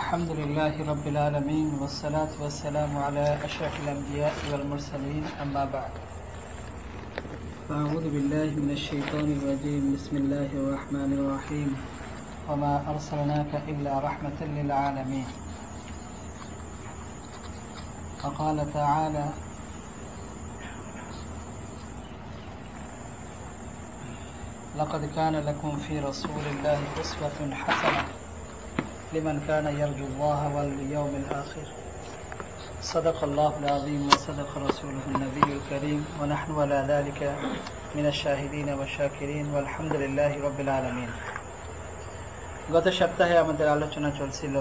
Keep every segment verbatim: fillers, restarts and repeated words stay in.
الحمد لله رب العالمين والصلاة والسلام على أشرف الأنبياء والمرسلين أما بعد فأعوذ بالله من الشيطان الرجيم بسم الله الرحمن الرحيم وما أرسلناك إلا رحمة للعالمين وقال تعالى لقد كان لكم في رسول الله أسوة حسنة لمن كان يرجو الله واليوم الآخر صدق الله العظيم وصدق رسوله النبي الكريم ونحن على ذلك من الشاهدين والشاكرين والحمد لله رب العالمين গত সপ্তাহে আমাদের আলোচনা চলছিল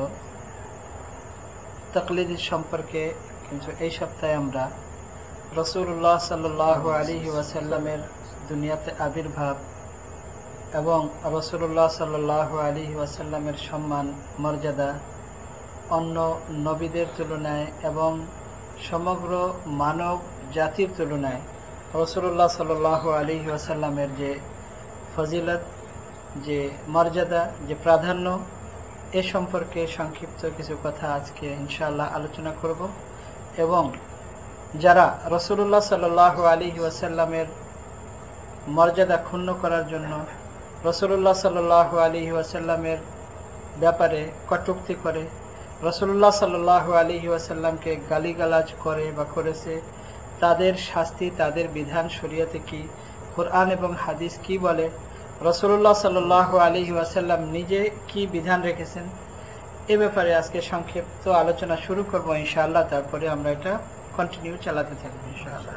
তাকলিদ সম্পর্কে, কিন্তু এই সপ্তাহে আমরা রাসূলুল্লাহ সাল্লাল্লাহু আলাইহি ওয়াসাল্লামের দুনিয়াতে আবির্ভাব এবং রাসূলুল্লাহ সাল্লাল্লাহু আলাইহি ওয়াসাল্লামের সম্মান মর্যাদা অন্য নবীদের তুলনায় এবং সমগ্র মানব জাতির তুলনায় রাসূলুল্লাহ সাল্লাল্লাহু আলাইহি ওয়াসাল্লামের যে ফজিলত, যে মর্যাদা, যে প্রাধান্য, এ সম্পর্কে সংক্ষিপ্ত কিছু কথা আজকে ইনশাআল্লাহ আলোচনা করব। এবং যারা রাসূলুল্লাহ সাল্লাল্লাহু আলাইহি ওয়াসাল্লামের মর্যাদা ক্ষুণ্ণ করার জন্য রাসূলুল্লাহ সাল্লাল্লাহু আলাইহি ওয়াসাল্লামের ব্যাপারে কটূক্তি করে, রাসূলুল্লাহ সাল্লাল্লাহু আলাইহি ওয়াসাল্লামকে গালিগালাজ করে বা করেছে, তাদের শাস্তি, তাদের বিধান শরীয়তে কি, কোরআন এবং হাদিস কি বলে, রাসূলুল্লাহ সাল্লাল্লাহু আলাইহি ওয়াসাল্লাম নিজে কি বিধান রেখেছেন, এ ব্যাপারে আজকে সংক্ষিপ্ত আলোচনা শুরু করব ইনশাআল্লাহ। তারপরে আমরা এটা কন্টিনিউ চালাতে থাকবো ইনশাআল্লাহ।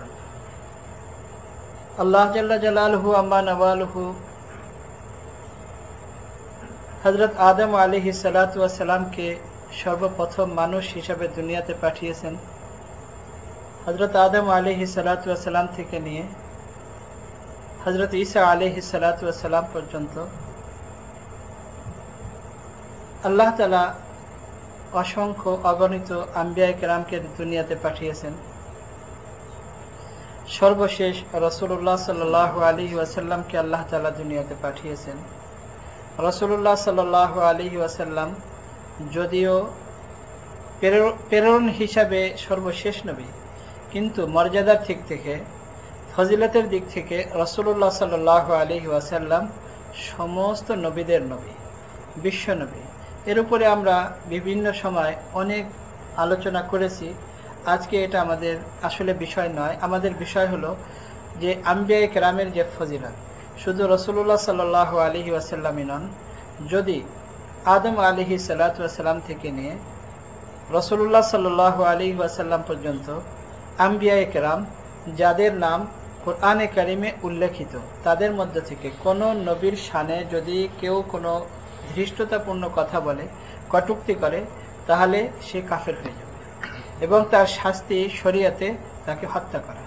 আল্লাহ জাল্লা জালালহু আম্মা নওয়ালহু হযরত আদম আলাইহিস সালাতু ওয়াস সালামকে সর্বপ্রথম মানুষ হিসাবে দুনিয়াতে পাঠিয়েছেন। হযরত আদম আলাইহিস সালাতু ওয়াস সালাম থেকে নিয়ে হযরত ঈসা আলাইহিস সালাতু ওয়াস সালাম পর্যন্ত আল্লাহ তাআলা অসংখ্য অগণিত আম্বিয়া কেরামকে দুনিয়াতে পাঠিয়েছেন। সর্বশেষ রাসূলুল্লাহ সাল্লাল্লাহু আলাইহি ওয়াসাল্লামকে আল্লাহ তাআলা দুনিয়াতে পাঠিয়েছেন। রাসূলুল্লাহ সাল্লাল্লাহু আলাইহি ওয়াসাল্লাম যদিও প্রেরণ হিসাবে সর্বশেষ নবী, কিন্তু মর্যাদার দিক থেকে, ফজিলতের দিক থেকে রাসূলুল্লাহ সাল্লাল্লাহু আলাইহি ওয়াসাল্লাম সমস্ত নবীদের নবী, বিশ্ব নবী। এর উপরে আমরা বিভিন্ন সময় অনেক আলোচনা করেছি। আজকে এটা আমাদের আসলে বিষয় নয়। আমাদের বিষয় হলো যে আম্বিয়া কেরামের যে ফজিলত, শুধু রাসূলুল্লাহ সাল্লাল্লাহু আলাইহি ওয়াসাল্লামই নন, যদি আদম আলাইহিস সালাতু ওয়াস সালাম থেকে নিয়ে রাসূলুল্লাহ সাল্লাল্লাহু আলাইহি ওয়াসাল্লাম পর্যন্ত আম্বিয়া কেরাম যাদের নাম কোরআনে কারিমে উল্লেখিত, তাদের মধ্য থেকে কোনো নবীর শানে যদি কেউ কোনো ধৃষ্টতাপূর্ণ কথা বলে, কটূক্তি করে, তাহলে সে কাফের হয়ে যাবে এবং তার শাস্তি শরীয়তে তাকে হত্যা করা।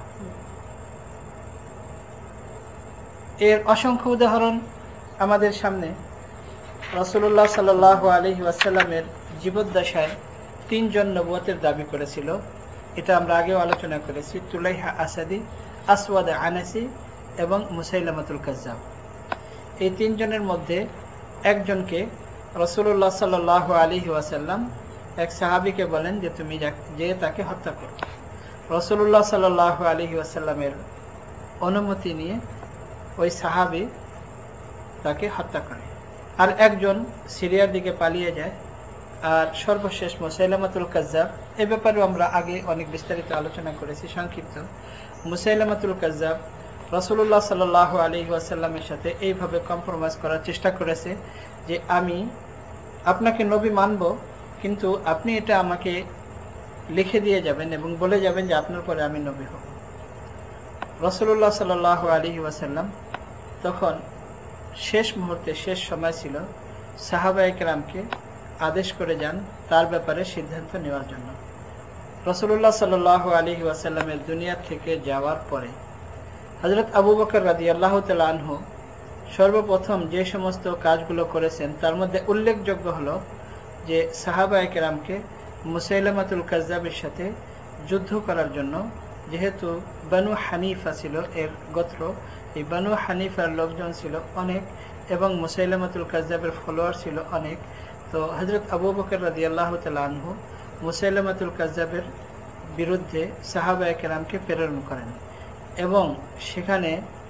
এর অসংখ্য উদাহরণ আমাদের সামনে। রাসূলুল্লাহ সাল্লাল্লাহু আলাইহি ওয়াসাল্লামের জীবদ্দশায় তিনজন নবুয়তের দাবি করেছিল। এটা আমরা আগেও আলোচনা করেছি। তুলাইহা আসাদি, আসওয়াদ আনাসি এবং মুসাইলামাতুল কাজ্জাব। এই তিনজনের মধ্যে একজনকে রাসূলুল্লাহ সাল্লাল্লাহু আলাইহি ওয়াসাল্লাম এক সাহাবীকে বলেন যে তুমি যে তাকে হত্যা করো। রাসূলুল্লাহ সাল্লাল্লাহু আলাইহি ওয়াসাল্লামের অনুমতি নিয়ে ওই সাহাবী তাকে হত্যা করে। আর একজন সিরিয়ার দিকে পালিয়ে যায়। আর সর্বশেষ মুসাইলামাতুল কাজ্জাব, এ ব্যাপারেও আমরা আগে অনেক বিস্তারিত আলোচনা করেছি। সংক্ষিপ্ত, মুসাইলামাতুল কাজ্জাব রাসূলুল্লাহ সাল্লাল্লাহু আলাইহি ওয়াসাল্লামের সাথে এইভাবে কম্প্রোমাইজ করার চেষ্টা করেছে যে আমি আপনাকে নবী মানব, কিন্তু আপনি এটা আমাকে লিখে দিয়ে যাবেন এবং বলে যাবেন যে আপনার পরে আমি নবী হব। রাসূলুল্লাহ সাল্লাল্লাহু আলাইহি ওয়াসাল্লাম তখন শেষ মুহূর্তে, শেষ সময় ছিল, সাহাবায়ে কেরামকে আদেশ করে যান তার ব্যাপারে সিদ্ধান্ত নেওয়ার জন্য। রাসূলুল্লাহ সাল্লাল্লাহু আলাইহি ওয়াসাল্লামের দুনিয়া থেকে যাওয়ার পরে হযরত আবু বকর রাদিয়াল্লাহু তাআলা আনহু সর্বপ্রথম যে সমস্ত কাজগুলো করেছেন, তার মধ্যে উল্লেখযোগ্য হলো যে সাহাবায়ে কেরামকে মুসাইলামাতুল কাজ্জাবের সাথে যুদ্ধ করার জন্য, যেহেতু বানু হানিফা ছিল এর গোত্র, এই বানু হানিফার লোকজন ছিল অনেক এবং মুসাইলামাতুল কাজ্জাবের ফলোয়ার ছিল অনেক, তো তো হযরত আবু বকর রাদিয়াল্লাহু তাআলা আনহু মুসাইলামাতুল কাজ্জাবের বিরুদ্ধে সাহাবায়ে কেরামকে প্রেরণ করেন এবং সেখানে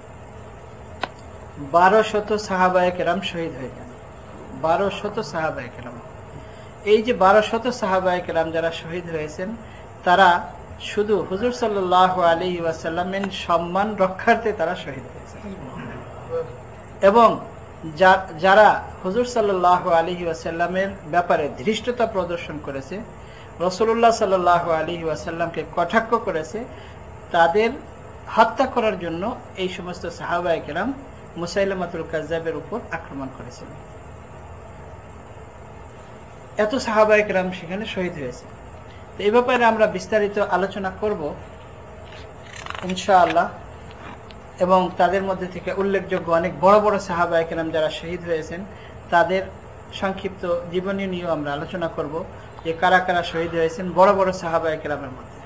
বারো শত সাহাবায়ে কেরাম শহীদ হয়ে যান। বারো শত সাহাবায়ে কেরাম। এই যে বারো শত সাহাবায়ে কেরাম যারা শহীদ হয়েছেন, তারা শুধু হুজুর সাল্লাল্লাহু আলাইহি ওয়াসাল্লামের সম্মান রক্ষার্থে তারা শহীদ হয়েছেন। এবং যারা হুজুর সাল্লাল্লাহু আলাইহি ওয়াসাল্লামের ব্যাপারে ধৃষ্টতা প্রদর্শন করেছে, রাসূলুল্লাহ সাল্লাল্লাহু আলাইহি ওয়াসাল্লামকে কটাক্ষ করেছে, তাদের হত্যা করার জন্য এই সমস্ত সাহাবায়ে কেরাম মুসাইলামাতুল কাজ্জাবের উপর আক্রমণ করেছিলেন। এত সাহাবায়ে কেরাম সেখানে শহীদ হয়েছে। তো এই ব্যাপারে আমরা বিস্তারিত আলোচনা করব ইনশাআল্লাহ। এবং তাদের মধ্যে থেকে উল্লেখযোগ্য অনেক বড় বড় সাহাবায়ে কেরাম যারা শহীদ হয়েছেন, তাদের সংক্ষিপ্ত জীবনী নিয়েও আমরা আলোচনা করব যে কারা কারা শহীদ হয়েছেন বড় বড় সাহাবায়ে কেরামের মধ্যে।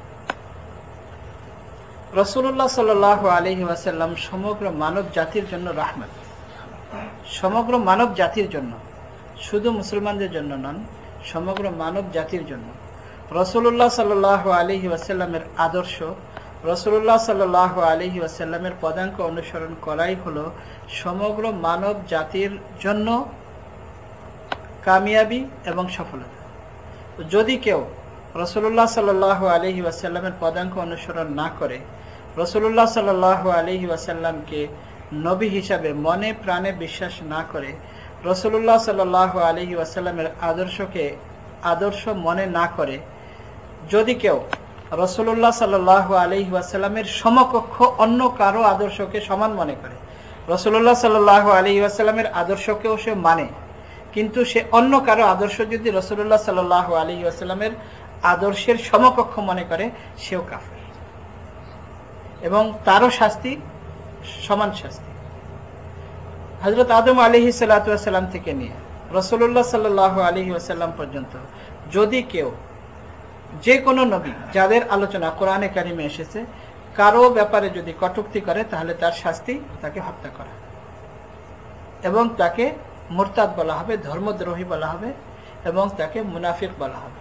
রাসূলুল্লাহ সাল্লাল্লাহু আলাইহি ওয়াসাল্লাম সমগ্র মানব জাতির জন্য রাহমত। সমগ্র মানব জাতির জন্য, শুধু মুসলমানদের জন্য নন, সমগ্র মানব জাতির জন্য রাসূলুল্লাহ সাল্লাল্লাহু আলাইহি ওয়াসাল্লামের আদর্শ, রাসূলুল্লাহ সাল্লাল্লাহু আলাইহি ওয়াসাল্লামের পদাঙ্ক অনুসরণ করাই হলো সমগ্র মানব জাতির জন্য কামিয়াবি এবং সফলতা। যদি কেউ রাসূলুল্লাহ সাল্লাল্লাহু আলাইহি ওয়াসাল্লামের পদাঙ্ক অনুসরণ না করে, রাসূলুল্লাহ সাল্লাল্লাহু আলাইহি ওয়াসাল্লামকে নবী হিসাবে মনে প্রাণে বিশ্বাস না করে, রাসূলুল্লাহ সাল্লাল্লাহু আলাইহি ওয়াসাল্লামের আদর্শকে আদর্শ মনে না করে, যদি কেউ রাসূলুল্লাহ সাল্লাল্লাহু আলাইহি ওয়াসাল্লামের সমকক্ষ অন্য কারো আদর্শকে সমান মনে করে, রাসূলুল্লাহ সাল্লাল্লাহু আলাইহি ওয়াসাল্লামের আদর্শকেও সে মানে, কিন্তু সে অন্য কারো আদর্শ যদি রাসূলুল্লাহ সাল্লাল্লাহু আলাইহি ওয়াসাল্লামের আদর্শের সমকক্ষ মনে করে, সেও কাফের এবং তারও শাস্তি সমান শাস্তি। হযরত আদম আলাইহিস সালাতু ওয়াস সালাম থেকে নিয়ে রাসূলুল্লাহ সাল্লাল্লাহু আলাইহি ওয়াসাল্লাম পর্যন্ত যদি কেউ, যে কোনো নবী যাদের আলোচনা কোরআনে কারিমে এসেছে, কারো ব্যাপারে যদি কটূক্তি করে, তাহলে তার শাস্তি তাকে হত্যা করা এবং তাকে মুরতাদ বলা হবে, ধর্মদ্রোহী বলা হবে এবং তাকে মুনাফিক বলা হবে।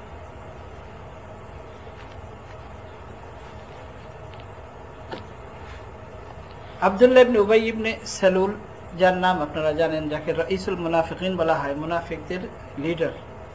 আব্দুল্লাহ ইবনে উবাই ইবনে সালুল, যার নাম আপনারা জানেন, যাকে রাইসুল মুনাফিকিন বলা হয়, মুনাফিকদের লিডার,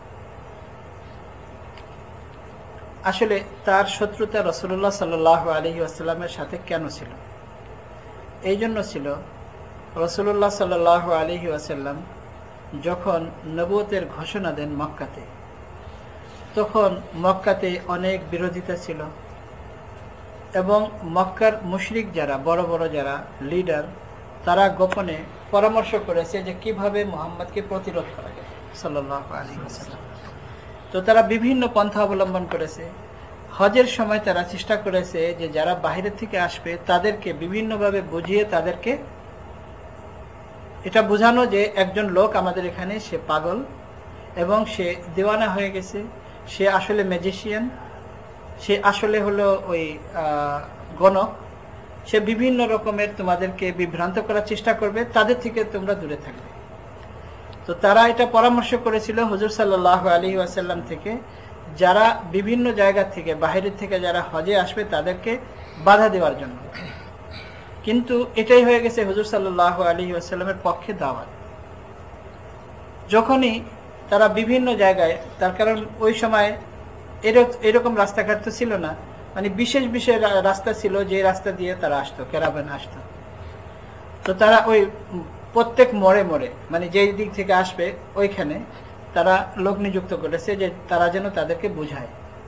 আসলে তার শত্রুতা রাসূলুল্লাহ সাল্লাল্লাহু আলাইহি ওয়াসাল্লামের সাথে কেন ছিল? এই জন্য ছিল, রাসূলুল্লাহ সাল্লাল্লাহু আলাইহি ওয়াসাল্লাম যখন নবুয়তের ঘোষণা দেন মক্কাতে, তখন মক্কাতে অনেক বিরোধিতা ছিল এবং মক্কার মুশরিক যারা বড় বড় যারা লিডার, তারা গোপনে পরামর্শ করেছে যে কিভাবে মুহাম্মদকে প্রতিরোধ করা যায় সাল্লাল্লাহু আলাইহি ওয়াসাল্লাম। তো তারা বিভিন্ন পন্থা অবলম্বন করেছে। হজের সময় তারা চেষ্টা করেছে যে যারা বাইরে থেকে আসবে তাদেরকে বিভিন্নভাবে বুঝিয়ে তাদেরকে এটা বোঝানো যে একজন লোক আমাদের এখানে, সে পাগল এবং সে দেওয়ানা হয়ে গেছে, সে আসলে ম্যাজিশিয়ান, সে আসলে হলো ওই গণক, সে বিভিন্ন রকমের তোমাদেরকে বিভ্রান্ত করার চেষ্টা করবে, তাদের থেকে তোমরা দূরে থাকবে। তো তারা এটা পরামর্শ করেছিল হুজুর সাল্লাল্লাহু আলাইহি ওয়াসাল্লাম থেকে, যারা বিভিন্ন জায়গা থেকে বাইরে থেকে যারা হজে আসবে তাদেরকে বাধা দেওয়ার জন্য। কিন্তু এটাই হয়ে গেছে হুজুর সাল্লাল্লাহু আলাইহি ওয়াসাল্লামের পক্ষে দাওয়াত। যখনই তারা বিভিন্ন জায়গায়, তার কারণ ওই সময় এরকম রাস্তাঘাট তো ছিল না, মানে বিশেষ বিশেষ রাস্তা ছিল যে রাস্তা দিয়ে তারা আসতো, ক্যারাভান আসতো। তো তারা ওই প্রত্যেক মোড়ে মোড়ে, মানে যেই দিক থেকে আসবে ওইখানে তারা লোক নিযুক্ত করেছে যে তারা যেন তাদেরকে বুঝায়।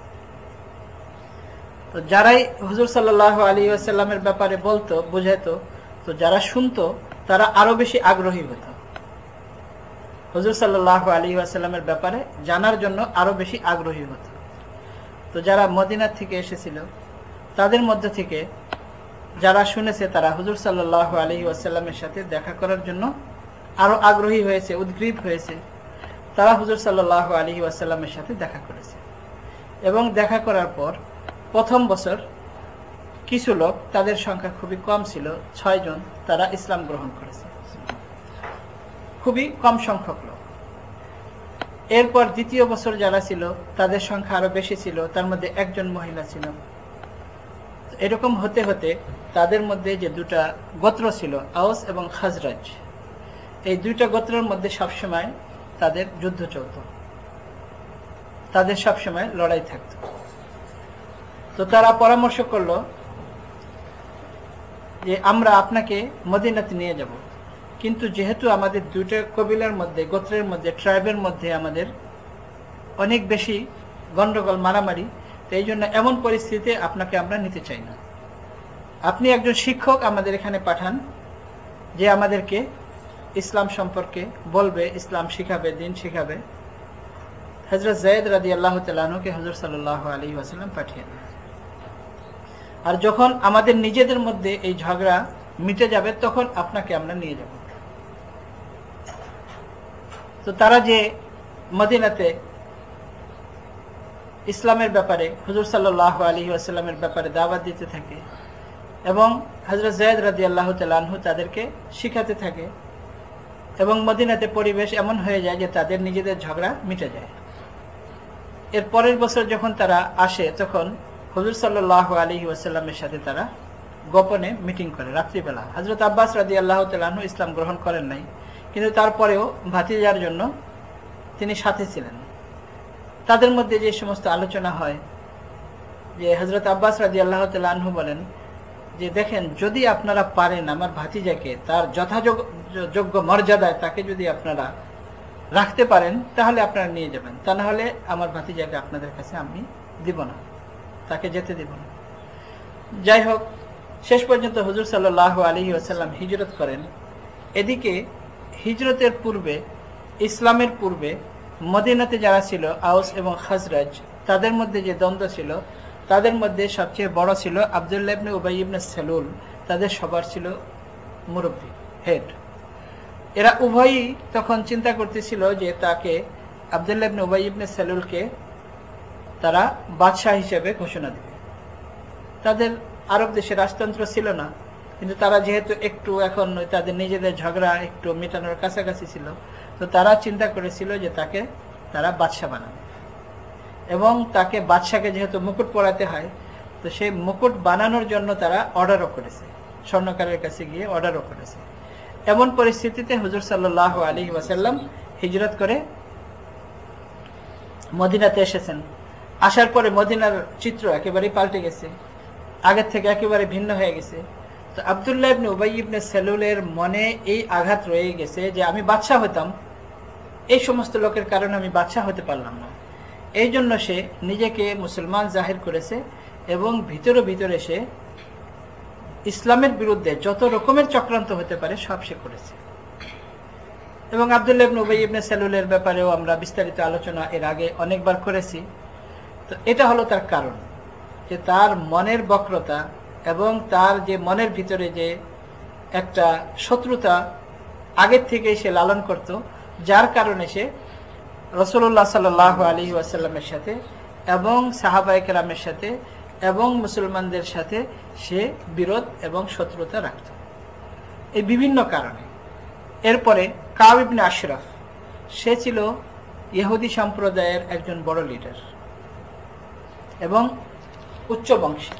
তো যারাই হুজুর সাল্লাল্লাহু আলাইহি ওয়াসাল্লামের ব্যাপারে বলতো, বুঝাইতো, তো যারা শুনতো তারা আরো বেশি আগ্রহী হতো হুজুর সাল্লাল্লাহু আলাইহি ওয়াসাল্লামের ব্যাপারে জানার জন্য, আরো বেশি আগ্রহী হতো। তো যারা মদিনা থেকে এসেছিল তাদের মধ্যে থেকে যারা শুনেছে, তারা হুজুর সাল্লাল্লাহু আলাইহি ওয়াসাল্লামের সাথে দেখা করার জন্য আরো আগ্রহী হয়েছে, উদ্গ্রীব হয়েছে। তারা হুজুর সাল্লাল্লাহু আলাইহি ওয়াসাল্লামের সাথে দেখা করেছে এবং দেখা করার পর প্রথম বছর কিছু লোক, তাদের সংখ্যা খুবই কম ছিল, ছয় জন, তারা ইসলাম গ্রহণ করেছে। খুবই কম সংখ্যক লোক। এরপর দ্বিতীয় বছর যারা ছিল তাদের সংখ্যা আরো বেশি ছিল, তার মধ্যে একজন মহিলা ছিল। এরকম হতে হতে তাদের মধ্যে যে দুটা গোত্র ছিল, আওস এবং খাজরাজ, এই দুইটা গোত্রের মধ্যে সবসময় তাদের যুদ্ধ চলত, তাদের সবসময় লড়াই থাকত। তো তারা পরামর্শ করলো যে আমরা আপনাকে মদিনাতে নিয়ে যাব, কিন্তু যেহেতু আমাদের দুইটা কবিলার মধ্যে, গোত্রের মধ্যে, ট্রাইবের মধ্যে আমাদের অনেক বেশি গন্ডগোল, মারামারি, তো এই জন্য এমন পরিস্থিতিতে আপনাকে আমরা নিতে চাই না। আপনি একজন শিক্ষক আমাদের এখানে পাঠান, যে আমাদেরকে ইসলাম সম্পর্কে বলবে, ইসলাম শিখাবে, দিন শিখাবে। হযরত যায়েদ রাদিয়াল্লাহু তাআলা আনহুকে হুজুর সাল্লাল্লাহু আলাইহি ওয়াসাল্লাম পাঠিয়ে দেন। আর যখন আমাদের নিজেদের মধ্যে এই ঝগড়া মিটে যাবে তখন আপনাকে আমরা নিয়ে যাব। তো তারা যে মদিনাতে ইসলামের ব্যাপারে, হুজুর সাল্লাল্লাহু আলাইহি ওয়াসাল্লামের ব্যাপারে দাওয়াত দিতে থাকে এবং হযরত যায়েদ রাদিয়াল্লাহু তাআলা আনহু তাদেরকে শিখাতে থাকে, এবং মদিনাতে পরিবেশ এমন হয়ে যায় যে তাদের নিজেদের ঝগড়া মিটে যায়। এর পরের বছর যখন তারা আসে তখন হুজুর সাল্লাল্লাহু আলাইহি ওয়াসাল্লামের সাথে তারা গোপনে মিটিং করে রাত্রিবেলা। হযরত আব্বাস রাদিয়াল্লাহু তাআলা আনহু ইসলাম গ্রহণ করেন নাই, কিন্তু তারপরেও ভাতিজার জন্য তিনি সাথে ছিলেন। তাদের মধ্যে যে সমস্ত আলোচনা হয়, যে হযরত আব্বাস রাদিয়াল্লাহু তাআলা আনহু বলেন যে দেখেন, যদি আপনারা পারেন আমার ভাতিজাকে তার যথাযোগ্য মর্যাদায় তাকে যদি আপনারা রাখতে পারেন তাহলে আপনারা নিয়ে যাবেন, তা না হলে আমার ভাতিজাকে আপনাদের কাছে আমি দিব না, তাকে যেতে দিব না। যাই হোক, শেষ পর্যন্ত হুজুর সাল্লাল্লাহু আলাইহি ওয়াসাল্লাম হিজরত করেন। এদিকে হিজরতের পূর্বে, ইসলামের পূর্বে মদিনাতে যারা ছিল আওস এবং খাজরাজ, তাদের মধ্যে যে দ্বন্দ্ব ছিল, তাদের মধ্যে সবচেয়ে বড় ছিল আব্দুল্লাহ ইবনে উবাই ইবনে সালুল। তাদের সবার ছিল মুরব্বী, হেড। এরা উভয়ই তখন চিন্তা করতেছিল যে তাকে, আব্দুল্লাহ ইবনে উবাই ইবনে সালুলকে তারা বাদশাহ হিসেবে ঘোষণা দেবে। তাদের আরব দেশে রাজতন্ত্র ছিল না, কিন্তু তারা যেহেতু একটু এখন তাদের নিজেদের ঝগড়া একটু মেটানোর কাছাকাছি ছিল, তো তারা চিন্তা করেছিল যে তাকে তারা বাদশাহ বানাবে, এবং তাকে বাদশাকে যেহেতু মুকুট পরাতে হয়, তো সেই মুকুট বানানোর জন্য তারা অর্ডারও করেছে, স্বর্ণকারের কাছে গিয়ে অর্ডারও করেছে। এমন পরিস্থিতিতে হুজুর সাল্লাল্লাহু আলাইহি ওয়াসাল্লাম হিজরত করে মদিনাতে এসেছেন। আসার পরে মদিনার চিত্র একেবারে পাল্টে গেছে, আগের থেকে একেবারে ভিন্ন হয়ে গেছে। তো আব্দুল্লাহ ইবনে উবাই ইবনে সালুলের মনে এই আঘাত রয়ে গেছে যে আমি বাদশাহ হতাম, এই সমস্ত লোকের কারণে আমি বাদশাহ হতে পারলাম না। এই জন্য সে নিজেকে মুসলমান জাহির করেছে এবং ভিতরে ভিতরে সে ইসলামের বিরুদ্ধে যত রকমের চক্রান্ত হতে পারে সব সে করেছে। এবং আব্দুল্লাহ ইবনে উবাই ইবনে সালুলের ব্যাপারেও আমরা বিস্তারিত আলোচনা এর আগে অনেকবার করেছি। তো এটা হলো তার কারণ, যে তার মনের বক্রতা এবং তার যে মনের ভিতরে যে একটা শত্রুতা আগের থেকে সে লালন করত, যার কারণে সে রাসূলুল্লাহ সাল্লাল্লাহু আলাইহি ওয়াসাল্লামের সাথে এবং সাহাবায়ে কেরামের সাথে এবং মুসলমানদের সাথে সে বিরোধ এবং শত্রুতা রাখত, এই বিভিন্ন কারণে। এরপরে কাব ইবনে আশরাফ, সে ছিল ইহুদি সম্প্রদায়ের একজন বড় লিডার এবং উচ্চ বংশের।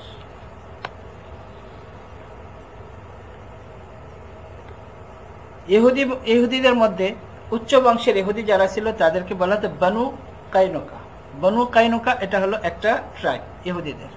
ইহুদি ইহুদিদের মধ্যে উচ্চ বংশের ইহুদি যারা ছিল তাদেরকে বলা হতো বনু কাইনুকা। বনু কাইনুকা এটা হলো একটা ট্রাইব ইহুদিদের।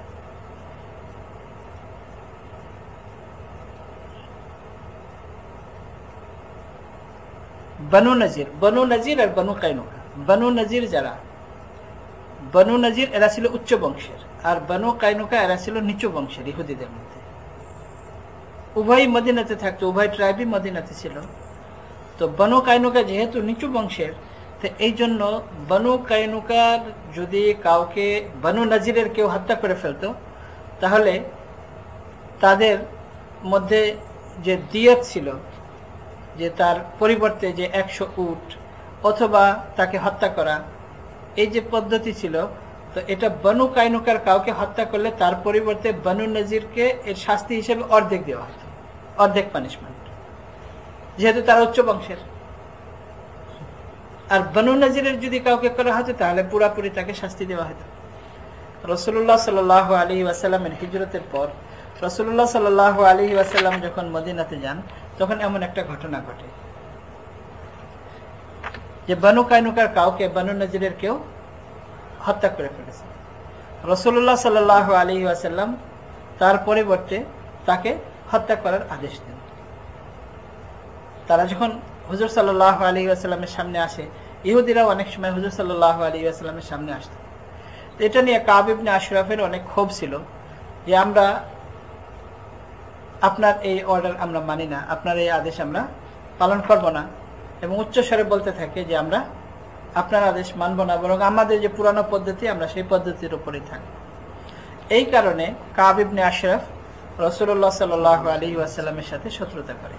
বনু নজির, বনু নজির আর বনু কাইনুকা। বনু নজির যারা, বনু নজির এরা ছিল উচ্চ বংশের, আর বনু কাইনুকা এরা ছিল নিচু বংশের ইহুদিদের মধ্যে। উভয় মদিনাতে থাকতো, উভয় ট্রাইবই মদিনাতে ছিল। তো বনু কাইনুকা যেহেতু নিচু বংশের, তো এই জন্য বনু কাইনুকার যদি কাউকে, বনু নজিরের কেউ হত্যা করে ফেলতো, তাহলে তাদের মধ্যে যে দিয়ত ছিল, যে তার পরিবর্তে যে একশো উট অথবা তাকে হত্যা করা, এই যে পদ্ধতি ছিল, তো এটা বনু কাইনুকার কাউকে হত্যা করলে তার পরিবর্তে বনু নজিরকে এর শাস্তি হিসেবে অর্ধেক দেওয়া হতো, অর্ধেক পানিশমেন্ট, যেহেতু তারা উচ্চ বংশের। আর বনু নজিরের যদি কাউকে করা হতো তাহলে পুরাপুরি তাকে শাস্তি দেওয়া হতো। রাসূলুল্লাহ সাল্লাল্লাহু আলাইহি ওয়াসাল্লামের হিজরতের পর রাসূলুল্লাহ সাল্লাল্লাহু আলাইহি ওয়াসাল্লাম যখন মদিনাতে যান তখন এমন একটা ঘটনা ঘটে যে বনু কায়নুকার কাউকে বনু নজিরের কেউ হত্যা করে ফেলেছে। রাসূলুল্লাহ সাল্লাল্লাহু আলাইহি ওয়াসাল্লাম তার পরিবর্তে তাকে হত্যা করার আদেশ দেন। তারা যখন হুজুর সাল্লাল্লাহু আলাইহি ওয়াসাল্লামের সামনে আসে, ইহুদিরাও অনেক সময় হুজুর সাল্লাল্লাহু আলাইহি ওয়াসাল্লামের সামনে আসতো। এটা নিয়ে কাব ইবনে আশরাফের অনেক ক্ষোভ ছিল যে আমরা আপনার এই অর্ডার আমরা মানি না, আপনার এই আদেশ আমরা পালন করব না, এবং উচ্চস্বরে বলতে থাকে যে আমরা আপনার আদেশ মানব না, বরং আমাদের যে পুরানো পদ্ধতি আমরা সেই পদ্ধতির উপরেই থাকব। এই কারণে কাব ইবনে আশরাফ রাসূলুল্লাহ সাল্লাল্লাহু আলাইহি ওয়াসাল্লামের সাথে শত্রুতা করে।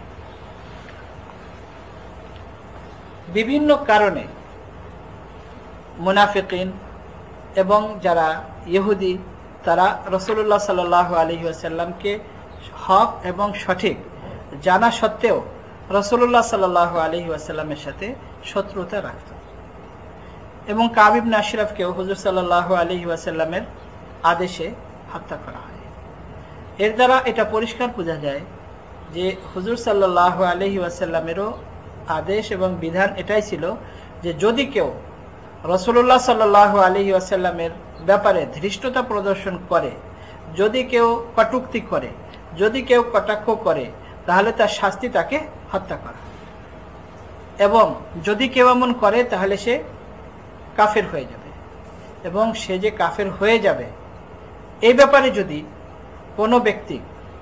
বিভিন্ন কারণে মুনাফিকিন এবং যারা ইহুদি তারা রাসূলুল্লাহ সাল্লাল্লাহু আলাইহি ওয়াসাল্লামকে হক এবং সঠিক জানা সত্ত্বেও রাসূলুল্লাহ সাল্লাল্লাহু আলাইহি ওয়াসাল্লামের সাথে শত্রুতা রাখত, এবং কাব ইবনে আশরাফকেও হুজুর সাল্লাল্লাহু আলাইহি ওয়াসাল্লামের আদেশে হত্যা করা হয়। এর দ্বারা এটা পরিষ্কার বোঝা যায় যে হুজুর সাল্লাল্লাহু আলাইহি ওয়াসাল্লামেরও আদেশ এবং বিধান এটাই ছিল যে যদি কেউ রাসূলুল্লাহ সাল্লাল্লাহু আলাইহি ওয়াসাল্লামের ব্যাপারে ধৃষ্টতা প্রদর্শন করে, যদি কেউ কটূক্তি করে, যদি কেউ কটাক্ষ করে, তাহলে তার শাস্তি তাকে হত্যা করা, এবং যদি কেউ এমন করে তাহলে সে কাফের হয়ে যাবে, এবং সে যে কাফের হয়ে যাবে এই ব্যাপারে যদি কোনো ব্যক্তি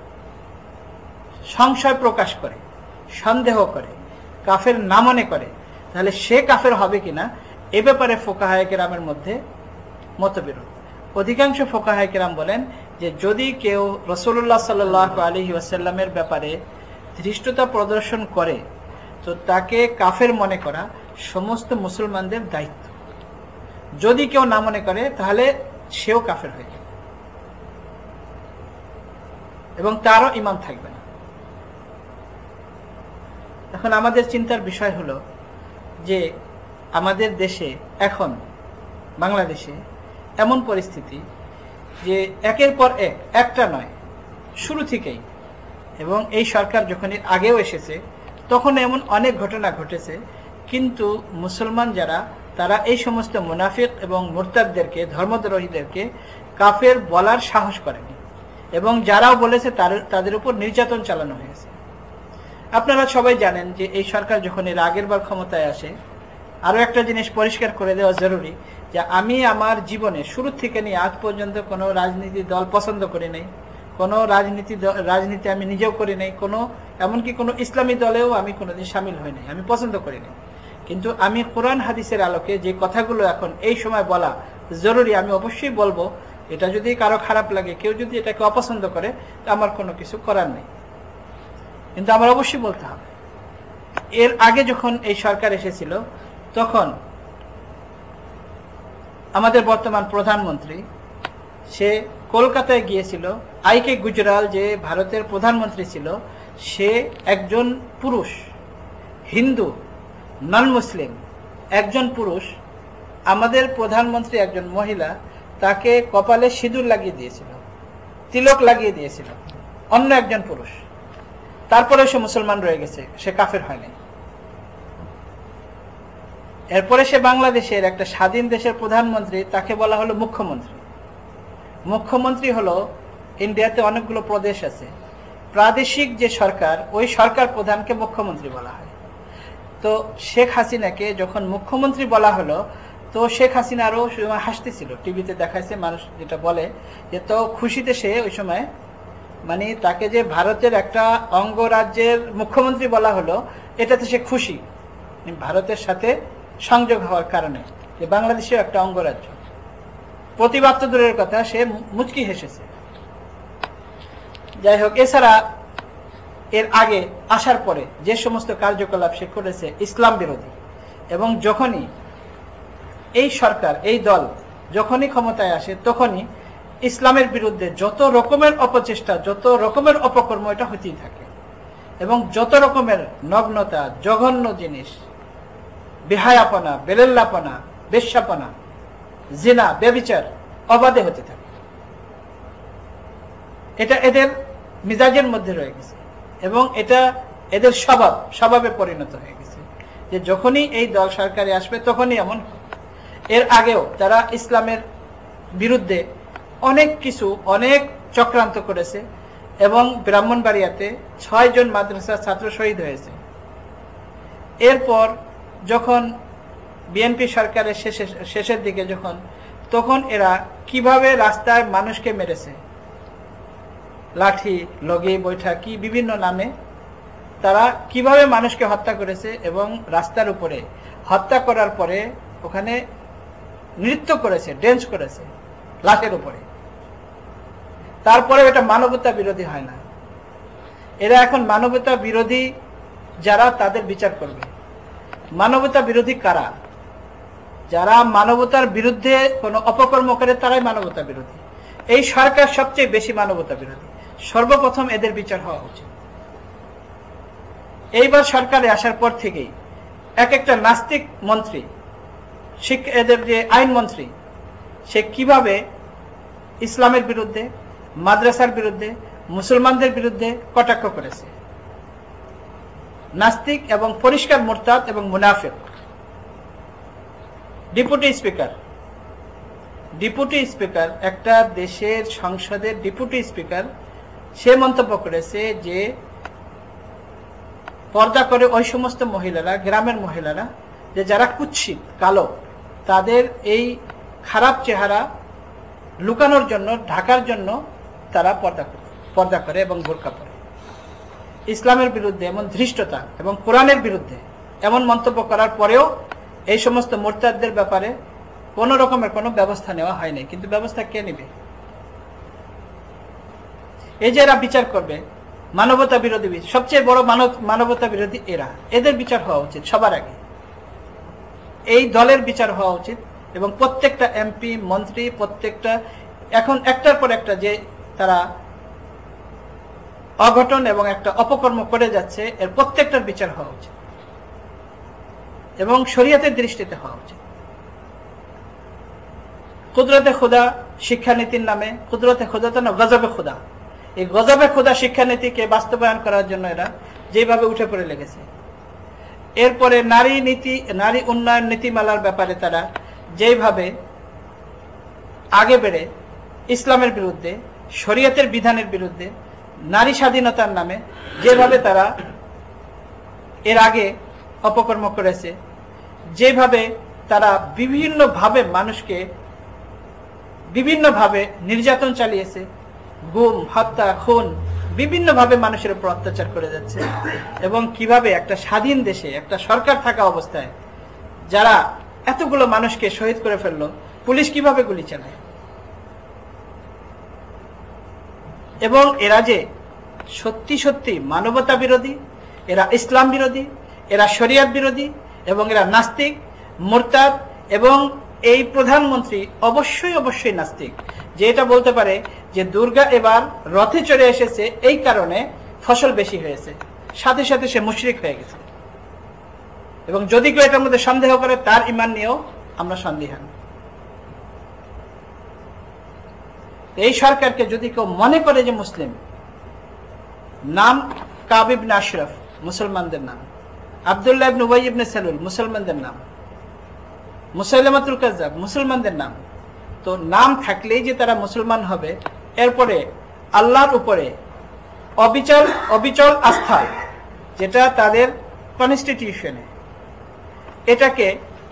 সংশয় প্রকাশ করে, সন্দেহ করে, কাফের না মনে করে, তাহলে সে কাফের হবে কিনা এ ব্যাপারে ফুকাহায়ে কেরামের মধ্যে মতবিরোধ। অধিকাংশ ফুকাহায়ে কেরাম বলেন যে যদি কেউ রাসূলুল্লাহ সাল্লাল্লাহু আলাইহি ওয়াসাল্লামের ব্যাপারে ধৃষ্টতা প্রদর্শন করে তো তাকে কাফের মনে করা সমস্ত মুসলমানদের দায়িত্ব। যদি কেউ না মনে করে তাহলে সেও কাফের হয়ে যাবে এবং তারও ঈমান থাকবে না। এখন আমাদের চিন্তার বিষয় হলো যে আমাদের দেশে এখন বাংলাদেশে এমন পরিস্থিতি যে একের পর এক, একটা নয়, শুরু থেকেই, এবং এই সরকার যখন এর আগেও এসেছে তখন এমন অনেক ঘটনা ঘটেছে, কিন্তু মুসলমান যারা তারা এই সমস্ত মুনাফিক এবং মুরতাদদেরকে, ধর্মদ্রোহীদেরকে কাফের বলার সাহস করেনি, এবং যারাও বলেছে তাদের উপর নির্যাতন চালানো হয়েছে। আপনারা সবাই জানেন যে এই সরকার যখন এর আগের বার ক্ষমতায় আসে, আরো একটা জিনিস পরিষ্কার করে দেওয়া জরুরি যে আমি আমার জীবনে শুরু থেকে নিয়ে আজ পর্যন্ত কোনো রাজনীতি দল পছন্দ করি নাই, কোনো রাজনীতি রাজনীতি আমি নিজেও করি নাই, কোনো এমনকি কোনো ইসলামী দলেও আমি কোনোদিন সামিল হই নাই, আমি পছন্দ করি নাই। কিন্তু আমি কোরআন হাদিসের আলোকে যে কথাগুলো এখন এই সময় বলা জরুরি আমি অবশ্যই বলবো। এটা যদি কারো খারাপ লাগে, কেউ যদি এটাকে অপছন্দ করে, তা আমার কোনো কিছু করার নেই, কিন্তু আমার অবশ্যই বলতে হবে। এর আগে যখন এই সরকার এসেছিল তখন আমাদের বর্তমান প্রধানমন্ত্রী সে কলকাতায় গিয়েছিল। আই কে গুজরাল যে ভারতের প্রধানমন্ত্রী ছিল সে একজন পুরুষ, হিন্দু, নন মুসলিম একজন পুরুষ। আমাদের প্রধানমন্ত্রী একজন মহিলা, তাকে কপালে সিঁদুর লাগিয়ে দিয়েছিল, তিলক লাগিয়ে দিয়েছিল অন্য একজন পুরুষ। তারপরে সে মুসলমান রয়ে গেছে, সে কাফের হয়নি। এরপরে সে বাংলাদেশের একটা স্বাধীন দেশের প্রধানমন্ত্রী, তাকে বলা হলো মুখ্যমন্ত্রী। মুখ্যমন্ত্রী হলো, ইন্ডিয়াতে অনেকগুলো প্রদেশ আছে, প্রাদেশিক যে সরকার ওই সরকার প্রধানকে মুখ্যমন্ত্রী বলা হয়। তো শেখ হাসিনাকে যখন মুখ্যমন্ত্রী বলা হলো তো শেখ হাসিনা আরো হাসতেছিল, টিভিতে দেখাইছে মানুষ যেটা বলে যে তো খুশিতে সে ওই সময়, মানে তাকে যে ভারতের একটা অঙ্গরাজ্যের মুখ্যমন্ত্রী বলা হলো এটাতে সে খুশি, ভারতের সাথে সংযোগ হওয়ার কারণে যে বাংলাদেশের একটা অঙ্গরাজ্য। প্রতিবাদ তো দূরের কথা, সে মুচকি হেসেছে। যাই হোক, এছাড়া এর আগে আসার পরে যে সমস্ত কার্যকলাপ সে করেছে ইসলাম বিরোধী, এবং যখনই এই সরকার, এই দল যখনই ক্ষমতায় আসে তখনই ইসলামের বিরুদ্ধে যত রকমের অপচেষ্টা, যত রকমের অপকর্ম এটা হতেই থাকে, এবং যত রকমের নগ্নতা, জঘন্য জিনিস বেহায়াপনা, বেলেল্লাপনা, বেশ্যাপনা, জিনা, ব্যভিচার অবাধে হতে থাকে। এটা এদের মিজাজের মধ্যে রয়ে গেছে এবং এটা এদের স্বভাব স্বভাবে পরিণত হয়ে গেছে যে যখনই এই দল সরকারে আসবে তখনই এমন। এর আগেও তারা ইসলামের বিরুদ্ধে অনেক কিছু অনেক চক্রান্ত করেছে এবং ব্রাহ্মণবাড়িয়াতে ছয় জন মাদ্রাসার ছাত্র শহীদ হয়েছে। এরপর যখন বিএনপি সরকারের শেষে শেষের দিকে যখন তখন এরা কিভাবে রাস্তায় মানুষকে মেরেছে, লাঠি, লগি, বৈঠা, কি বিভিন্ন নামে তারা কিভাবে মানুষকে হত্যা করেছে এবং রাস্তার উপরে হত্যা করার পরে ওখানে নৃত্য করেছে, ড্যান্স করেছে লাশের উপরে। তারপরে এটা মানবতা বিরোধী হয় না। এরা এখন মানবতা বিরোধী যারা তাদের বিচার করবে। মানবতা বিরোধী কারা? যারা মানবতার বিরুদ্ধে কোনো অপকর্ম করে তারাই মানবতা বিরোধী। এই সরকার সবচেয়ে বেশি মানবতা বিরোধী। সর্বপ্রথম এদের বিচার হওয়া উচিত। এইবার সরকারে আসার পর থেকেই এক একটা নাস্তিক মন্ত্রী, এদের যে আইন মন্ত্রী, সে কিভাবে ইসলামের বিরুদ্ধে, মাদ্রাসার বিরুদ্ধে, মুসলমানদের বিরুদ্ধে কটাক্ষ করেছে। নাস্তিক এবং পরিষ্কার মুরতাদ এবং মুনাফিক। ডেপুটি স্পিকার ডেপুটি স্পিকার একটা দেশের সংসদের ডেপুটি স্পিকার সে মন্তব্য করেছে যে পর্দা করে ওই সমস্ত মহিলারা, গ্রামের মহিলারা যে যারা কুৎসিত কালো, তাদের এই খারাপ চেহারা লুকানোর জন্য, ঢাকার জন্য তারা পর্দা করে পর্দা করে এবং বোরকা পরে। ইসলামের বিরুদ্ধে এমন ধৃষ্টতা এবং কোরআনের বিরুদ্ধে এমন মন্তব্য করার পরেও এই সমস্ত মুরতাদদের ব্যাপারে কোন রকমের কোনো ব্যবস্থা নেওয়া হয়নি। কিন্তু ব্যবস্থা কে নেবে? এই যে এরা বিচার করবে, মানবতা বিরোধী, সবচেয়ে বড় মানব মানবতা বিরোধী এরা, এদের বিচার হওয়া উচিত সবার আগে। এই দলের বিচার হওয়া উচিত এবং প্রত্যেকটা এমপি, মন্ত্রী, প্রত্যেকটা এখন একটার পর একটা যে তারা অঘটন এবং একটা অপকর্ম করে যাচ্ছে, এর প্রত্যেকটার বিচার হওয়া উচিত এবং শরীয়তের দৃষ্টিতে হওয়া উচিত। কুদরতে খুদা শিক্ষানীতির নামে, কুদরতে খুদা তো না, গজবে খুদা, এই গজবে খুদা শিক্ষানীতিকে বাস্তবায়ন করার জন্য এরা যেভাবে উঠে পড়ে লেগেছে। এরপরে নারী নীতি, নারী উন্নয়ন নীতিমালার ব্যাপারে তারা যেভাবে আগে বেড়ে ইসলামের বিরুদ্ধে, শরীয়তের বিধানের বিরুদ্ধে, নারী স্বাধীনতার নামে যেভাবে তারা এর আগে অপকর্ম করেছে, যেভাবে তারা বিভিন্নভাবে মানুষকে বিভিন্নভাবে নির্যাতন চালিয়েছে, গুম, হত্যা, খুন, বিভিন্নভাবে মানুষের উপর অত্যাচার করে যাচ্ছে এবং কিভাবে একটা স্বাধীন দেশে একটা সরকার থাকা অবস্থায় যারা এতগুলো মানুষকে শহীদ করে ফেললো, পুলিশ কিভাবে গুলি চালায়। এবং এরা যে সত্যি সত্যি মানবতা বিরোধী, এরা ইসলাম বিরোধী, এরা শরিয়ত বিরোধী এবং এরা নাস্তিক, মুরতাদ এবং এই প্রধানমন্ত্রী অবশ্যই অবশ্যই নাস্তিক, যে এটা বলতে পারে যে দুর্গা এবার রথে চড়ে এসেছে এই কারণে ফসল বেশি হয়েছে, সাথে সাথে সে মুশরিক হয়ে গেছে। এবং যদি কেউ এটার মধ্যে সন্দেহ করে তার ঈমান নিয়েও আমরা সন্দিহান। এই সরকারকে যদি কেউ মনে করে যে মুসলিম, নাম কাব ইবনে আশরাফ মুসলমানদের নাম, আব্দুল্লাহ ইবনে উবাই ইবনে সালুল মুসলমানদের নাম, মুসাইলামাতুল কাজ্জাব মুসলমানদের নাম, তো নাম থাকলেই যে তারা মুসলমান হবে, এরপরে আল্লাহর উপরে অবিচল অবিচল আস্থা যেটা তাদের কনস্টিটিউশনে, এটাকে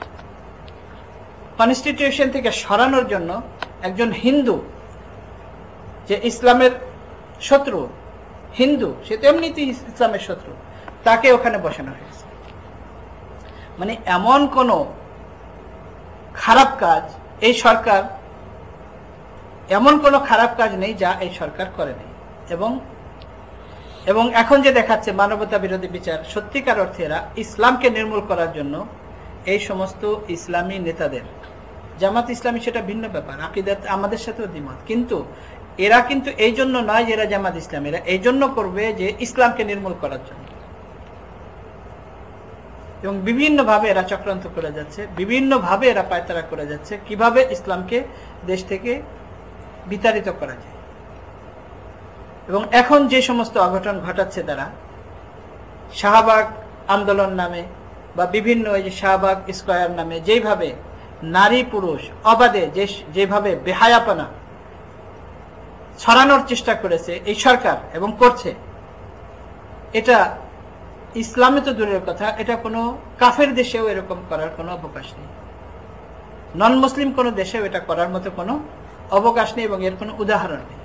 কনস্টিটিউশন থেকে সরানোর জন্য একজন হিন্দু যে ইসলামের শত্রু, হিন্দু সে তো এমনিতেই ইসলামের শত্রু, তাকে ওখানে বসানো হয়েছে। মানে এমন কোন খারাপ কাজ এই সরকার, এমন কোন খারাপ কাজ নেই যা এই সরকার করে নেই। এবং এবং এখন যে দেখাচ্ছে মানবতা বিরোধী বিচার, সত্যিকার অর্থে এরা ইসলামকে নির্মূল করার জন্য এই সমস্ত ইসলামী নেতাদের, জামাত ইসলামী সেটা ভিন্ন ব্যাপার, আকীদাত আমাদের সাথেও দ্বিমত, কিন্তু এরা কিন্তু এই জন্য নয় যে এরা জামাত ইসলাম, এরা এই জন্য করবে যে ইসলামকে নির্মূল করার জন্য। এবং বিভিন্নভাবে এরা চক্রান্ত করে যাচ্ছে, বিভিন্নভাবে এরা পায়তারা করে যাচ্ছে কিভাবে ইসলামকে দেশ থেকে বিতাড়িত করা যায়। এবং এখন যে সমস্ত অঘটন ঘটাচ্ছে তারা শাহবাগ আন্দোলন নামে বা বিভিন্ন এই যে শাহবাগ স্কয়ার নামে যেভাবে নারী পুরুষ অবাধে যে যেভাবে বেহায়াপনা ছড়ানোর চেষ্টা করেছে এই সরকার এবং করছে, এটা ইসলামে তো দূরের কথা, এটা কোনো কাফের দেশেও এরকম করার কোনো অবকাশ নেই, নন মুসলিম কোনো দেশেও এটা করার মতো কোনো অবকাশ নেই এবং এর কোনো উদাহরণ নেই।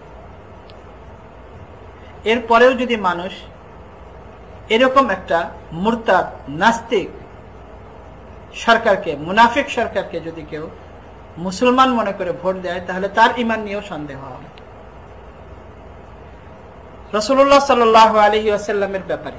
এরপরেও যদি মানুষ এরকম একটা মুরতাদ নাস্তিক সরকারকে, মুনাফিক সরকারকে যদি কেউ মুসলমান মনে করে ভোট দেয় তাহলে তার ঈমান নিয়েও সন্দেহ হবে। রাসূলুল্লাহ সাল্লাল্লাহু আলাইহি ওয়াসাল্লামের ব্যাপারে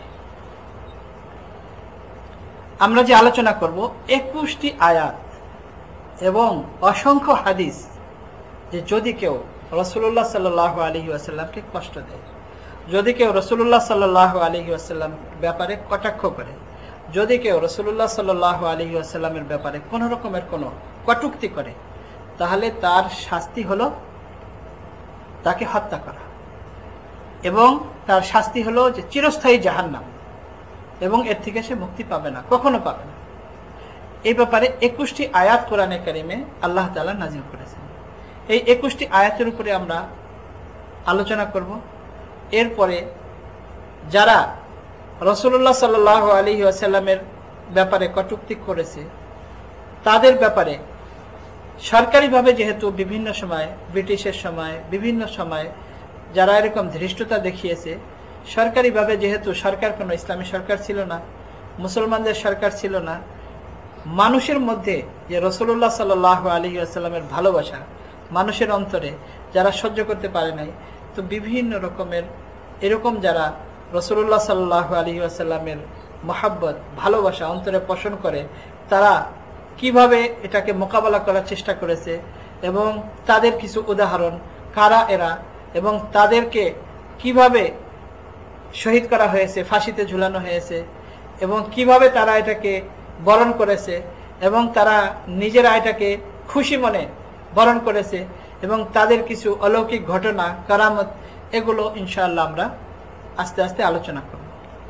আমরা যে আলোচনা করব একুশটি আয়াত এবং অসংখ্য হাদিস, যে যদি কেউ রাসূলুল্লাহ সাল্লাল্লাহু আলাইহি ওয়াসাল্লামকে কষ্ট দেয়, যদি কেউ রাসূলুল্লাহ সাল্লাল্লাহু আলাইহি ওয়াসাল্লাম ব্যাপারে কটাক্ষ করে, যদি কেউ রাসূলুল্লাহ সাল্লাল্লাহু আলাইহি ওয়াসাল্লামের ব্যাপারে কোন রকমের কোনো কটূক্তি করে, তাহলে তার শাস্তি হলো তাকে হত্যা করা, এবং তার শাস্তি হলো যে চিরস্থায়ী জাহান্নাম, এবং এর থেকে সে মুক্তি পাবে না, কখনো পাবে না। এই ব্যাপারে একুশটি আয়াত কোরআনে কারিমে আল্লাহ তাআলা নাযিল করেছেন। এই একুশটি আয়াতের উপরে আমরা আলোচনা করব। এরপরে যারা রাসূলুল্লাহ সাল্লাল্লাহু আলাইহি ওয়াসাল্লামের ব্যাপারে কটূক্তি করেছে তাদের ব্যাপারে সরকারিভাবে, যেহেতু বিভিন্ন সময় ব্রিটিশের সময় বিভিন্ন সময় যারা এরকম ধৃষ্টতা দেখিয়েছে, সরকারিভাবে যেহেতু সরকার কোনো ইসলামী সরকার ছিল না, মুসলমানদের সরকার ছিল না, মানুষের মধ্যে যে রাসূলুল্লাহ সাল্লাল্লাহু আলাইহি ওয়াসাল্লামের ভালোবাসা মানুষের অন্তরে যারা সহ্য করতে পারে নাই, তো বিভিন্ন রকমের এরকম যারা রাসূলুল্লাহ সাল্লাল্লাহু আলাইহি ওয়াসাল্লামের মহব্বত ভালোবাসা অন্তরে পোষণ করে, তারা কিভাবে এটাকে মোকাবেলা করার চেষ্টা করেছে এবং তাদের কিছু উদাহরণ, কারা এরা এবং তাদেরকে কিভাবে শহীদ করা হয়েছে, ফাঁসিতে ঝুলানো হয়েছে, এবং কিভাবে তারা এটাকে বরণ করেছে এবং তারা নিজেরা এটাকে খুশি মনে বরণ করেছে, এবং তাদের কিছু অলৌকিক ঘটনা, কারামত, এগুলো ইনশাআল্লাহ আমরা আস্তে আস্তে আলোচনা করব।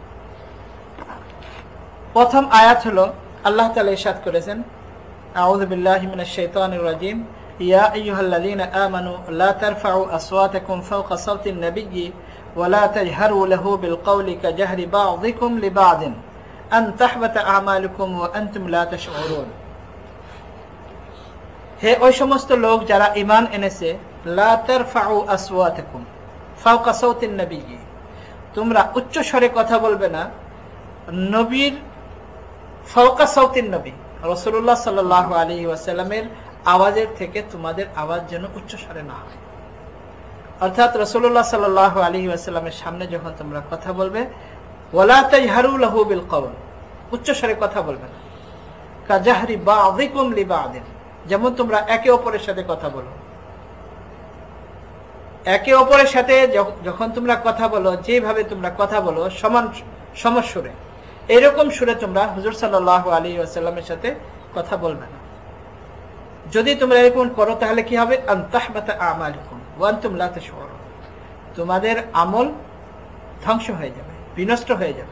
প্রথম আয়াত হলো আল্লাহ তাআলা ইরশাদ করেছেন, আউযু বিল্লাহি মিনাশ শাইতানির রাজীম, ইয়া আইয়ুহাল্লাযীনা আমানু লা তারফাউ আসওয়াতাকুম ফাওকা সাওতিন নাবিয়্যি ওয়া লা তাজহারু লাহু বিল কওলি কাজাহরি বা'যিকুম লিবা'যিন আন তাহবাতা আমালুকুম ওয়া আনতুম লা তাশউরুন। হে ওই সমস্ত লোক যারা ঈমান এনেছে, লা তারফাউ আসওয়াতাকুম ফাওকা সাওতিন নাবিয়্যি, তোমরা উচ্চ স্বরে কথা বলবে না নবীর ফাওকা সাওতিন নবী রাসূলুল্লাহ সাল্লাল্লাহু আলাইহি ওয়াসাল্লামের আওয়াজের থেকে তোমাদের আওয়াজ যেন উচ্চ স্বরে না হয়। অর্থাৎ রাসূলুল্লাহ সাল্লাল্লাহু আলাইহি ওয়াসাল্লামের সামনে যখন তোমরা কথা বলবে, ওয়ালা তাজহারু লাহু বিল কওল, উচ্চ স্বরে কথা বলবে না, কাজাহরি বা'যিকুম লিবা'যিন, যেমন তোমরা একে অপরের সাথে কথা বলো। একে অপরের সাথে যখন তোমরা কথা বলো, যেভাবে তোমরা কথা বলো সমান সমস্বরে, এরকম সুরে তোমরা হুজুর সাল্লাল্লাহু আলাইহি ওয়াসাল্লামের সাথে কথা বলবে না। যদি তোমরা এরকম করো তাহলে কি হবে, আন তাহবাতা আমালুকুম ওয়া আনতুম লা তাশউরুন, তোমাদের আমল ধ্বংস হয়ে যাবে, বিনষ্ট হয়ে যাবে।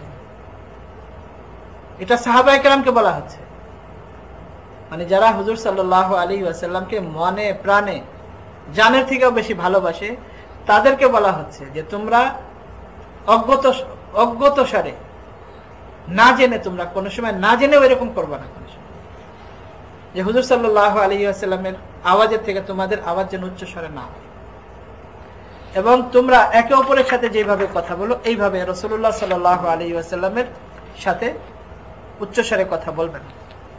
এটা সাহাবায়ে কেরামকে বলা হচ্ছে, মানে যারা হুজুর সাল্লাল্লাহু আলাইহি ওয়াসাল্লামকে মনে প্রাণে জানের থেকেও বেশি ভালোবাসে, তাদেরকে বলা হচ্ছে যে তোমরা অজ্ঞত অজ্ঞত সারে না জেনে, তোমরা কোনো সময় না জেনেও এরকম করবে না, কোনো সময় যে হুজুর সাল্লাল্লাহু আলাইহি ওয়াসাল্লামের আওয়াজের থেকে তোমাদের আওয়াজ যেন উচ্চ স্বরে না হয়। এবং তোমরা একে অপরের সাথে যেভাবে কথা বলো, এইভাবে রাসূলুল্লাহ সাল্লাল্লাহু আলাইহি ওয়াসাল্লামের সাথে উচ্চ স্বরে কথা বলবে না।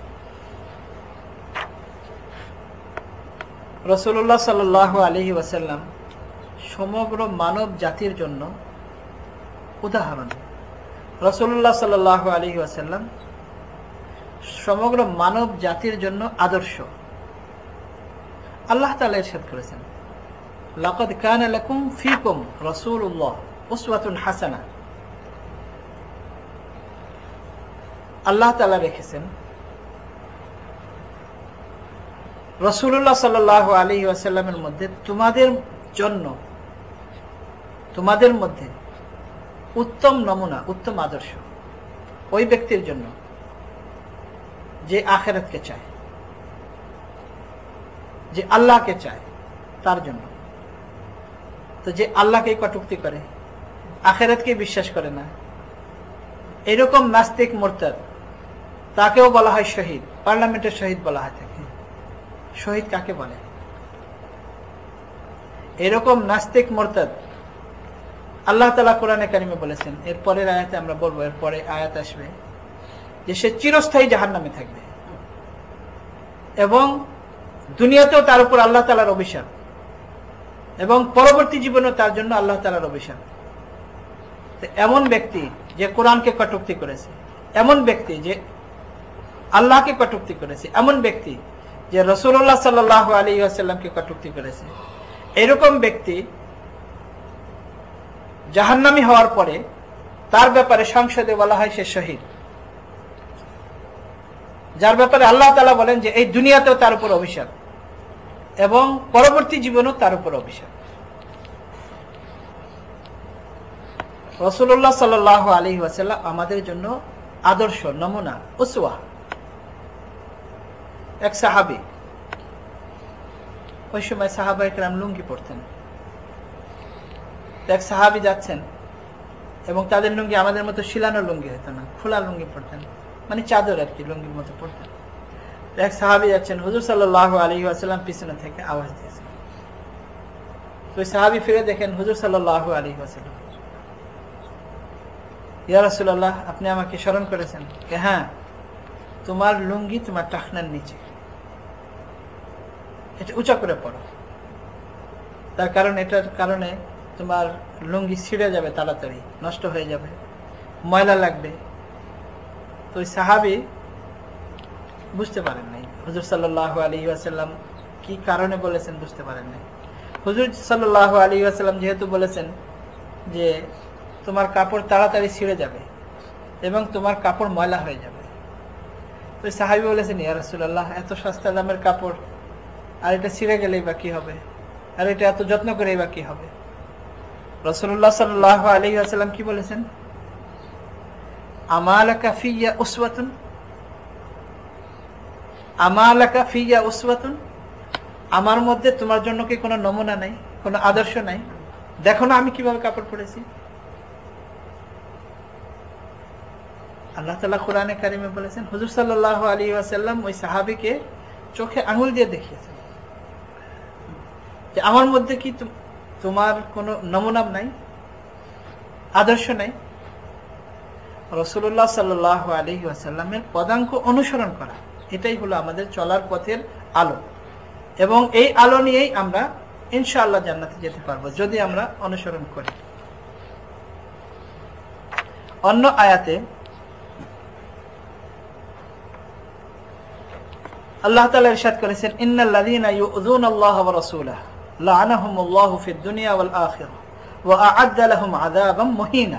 রাসূলুল্লাহ সাল্লাল্লাহু আলাইহি ওয়াসাল্লাম সমগ্র মানব জাতির জন্য উদাহরণ। রাসূলুল্লাহ সাল্লাল্লাহু আলাইহি ওয়াসাল্লাম সমগ্র মানব জাতির জন্য আদর্শ। আল্লাহ তাআলা ইরশাদ করেছেন, লাকাদ কানা লাকুম ফীকুম রাসূলুল্লাহ উসওয়াতুন হাসানাহ। আল্লাহ তাআলা রেখেছেন রাসূলুল্লাহ সাল্লাল্লাহু আলাইহি ওয়াসাল্লামের মধ্যে তোমাদের জন্য, তোমাদের মধ্যে উত্তম নমুনা, উত্তম আদর্শ ওই ব্যক্তির জন্য যে আখিরাতকে চায়, যে আল্লাহকে চায়, তার জন্য। তো যে আল্লাহকে কটূক্তি করে, আখিরাতকে বিশ্বাস করে না, এরকম নাস্তিক মুরতাদ, তাকেও বলা হয় শহীদ। পার্লামেন্টের শহীদ বলা হয় তাকে। শহীদ কাকে বলে? এরকম নাস্তিক মুরতাদ আল্লাহ তাআলা কোরআনে কারিমে বলেছেন, এর পরের আয়াতে আমরা বলবো, এর পরে আয়াত আসবে, যে সে চিরস্থায়ী জাহান্নামে থাকবে এবং দুনিয়াতেও তার উপর আল্লাহ তাআলার অভিশাপ এবং পরবর্তী জীবনেও তার জন্য আল্লাহ তাআলার অভিশাপ। এমন ব্যক্তি যে কোরআনকে কটূক্তি করেছে, এমন ব্যক্তি যে আল্লাহকে কটূক্তি করেছে, এমন ব্যক্তি যে রাসূলুল্লাহ সাল্লাল্লাহু আলাইহি ওয়াসাল্লামকে কটূক্তি করেছে, এরকম ব্যক্তি জাহান্নামী হওয়ার পরে তার ব্যাপারে সংসদে বলা হয় সে শহীদ, যার ব্যাপারে আল্লাহ তাআলা বলেন যে এই দুনিয়াতেও তার উপর অভিশাপ এবং পরবর্তী জীবনেও তার উপর অভিশাপ। রাসূলুল্লাহ সাল্লাল্লাহু আলাইহি ওয়াসাল্লাম আমাদের জন্য আদর্শ, নমুনা, উসওয়া। এক সাহাবী, ওই সময় সাহাবায়ে কেরাম লুঙ্গি পরতেন। এক সাহাবী যাচ্ছেন এবং তাদের লুঙ্গি আমাদের মতো শিলানো লুঙ্গি হতো না, খোলা লুঙ্গি পরতেন, মানে চাদর আর কি, লুঙ্গির মতো পরতেন। এক সাহাবী যাচ্ছেন, হুজুর সাল্লাল্লাহু আলাইহি ওয়াসাল্লাম পিছনে থেকে আওয়াজ দিয়েছেন। ওই সাহাবী ফিরে দেখেন হুজুর সাল্লাল্লাহু আলাইহি ওয়াসাল্লাম। ইয়া রাসূলুল্লাহ, আপনি আমাকে স্মরণ করেছেন? হ্যাঁ, তোমার লুঙ্গি তোমার টাকনার নিচে, এটা উঁচা করে পড়ো, তার কারণ এটার কারণে তোমার লুঙ্গি ছিঁড়ে যাবে, তাড়াতাড়ি নষ্ট হয়ে যাবে, ময়লা লাগবে। তো ওই সাহাবী বুঝতে পারেন নাই হুজুর সাল্লাল্লাহু আলাইহি ওয়াসাল্লাম কি কারণে বলেছেন, বুঝতে পারেন নাই। হুজুর সাল্লাল্লাহু আলাইহি ওয়াসাল্লাম যেহেতু বলেছেন যে তোমার কাপড় তাড়াতাড়ি ছিঁড়ে যাবে এবং তোমার কাপড় ময়লা হয়ে যাবে, তো সাহাবী বলেছেন, ইয়া রাসূলুল্লাহ, এত সস্তা দামের কাপড়, আর এটা ছিঁড়ে গেলেই বা কি হবে, আর এটা এত যত্ন করেই বা কি হবে। রাসূলুল্লাহ সাল্লাল্লাহু আলাইহি ওয়াসাল্লাম কি বলেছেন? আমালাকা ফিয়া উসওয়াতুন, আমালাকা ফিয়া উসওয়াতুন, আমার মধ্যে তোমার জন্য কি কোনো নমুনা নাই, কোনো আদর্শ নাই? দেখো না আমি কিভাবে কাপড় পরেছি। আল্লাহ তাআলা কোরআনে কারিমে বলেছেন, হুজুর সাল্লাল্লাহু আলাইহি ওয়াসাল্লাম ওই সাহাবীকে চোখে আঙুল দিয়ে দেখিয়েছেন যে আমার মধ্যে কি তোমার কোনো নমুনা নাই, আদর্শ নাই। রাসূলুল্লাহ সাল্লাল্লাহু আলাইহি ওয়াসাল্লামের পদাঙ্ক অনুসরণ করা, এটাই হলো আমাদের চলার পথের আলো, এবং এই আলো নিয়েই আমরা ইনশাআল্লাহ জান্নাতে যেতে পারবো যদি আমরা অনুসরণ করি। অন্য আয়াতে আল্লাহ তাআলা ইরশাদ করেছেন, ইন্নাল্লাযীনা ইউযুনাল্লাহা ওয়া রাসূলাহু লা'আনাহুমুল্লাহু ফিদ দুনিয়া ওয়াল আখিরাহ ওয়া আ'আদ্দা লাহুম আযাবাম মুহিনা।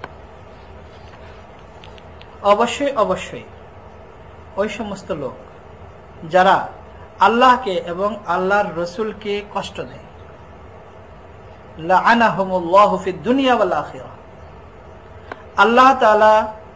অবশ্যই অবশ্যই ওই সমস্ত লোক যারা আল্লাহকে এবং আল্লাহর রাসূলকে কষ্ট দেয়, লা'আনাহুমুল্লাহু ফিদ দুনিয়া ওয়াল আখিরাহ, আল্লাহ তাআলা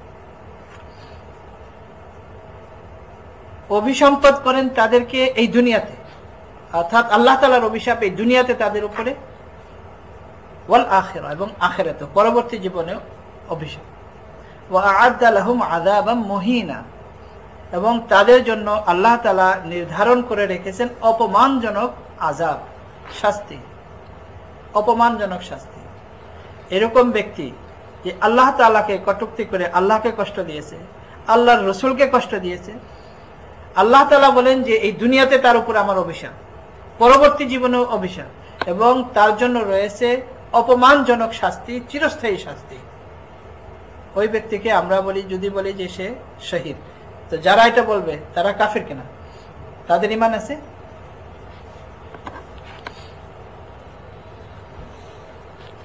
অভিসম্পাদ করেন তাদেরকে এই দুনিয়াতে, অর্থাৎ আল্লাহ তাআলার অভিশাপ এই দুনিয়াতে তাদের উপরে, ওয়াল আখিরাহ, এবং আখিরাতে পরবর্তী জীবনেও অভিশাপ। ওয়া আ'আদ্দা লাহুম আযাবাম মুহিনা, এবং তাদের জন্য আল্লাহ তাআলা নির্ধারণ করে রেখেছেন অপমানজনক আযাব, শাস্তি, অপমানজনক শাস্তি। এরকম ব্যক্তি যে আল্লাহ তাআলাকে কটূক্তি করে আল্লাহকে কষ্ট দিয়েছে, আল্লাহর রাসূলকে কষ্ট দিয়েছে, আল্লাহ তাআলা বলেন যে এই দুনিয়াতে তার উপর আমার অভিশাপ, পরবর্তী জীবনেও অভিশাপ, এবং তার জন্য রয়েছে অপমানজনক শাস্তি, চিরস্থায়ী শাস্তি। ওই ব্যক্তিকে আমরা বলি, যদি বলি যে সে শহীদ, তো যারা এটা বলবে তারা কাফির কিনা, তাদের ঈমান আছে?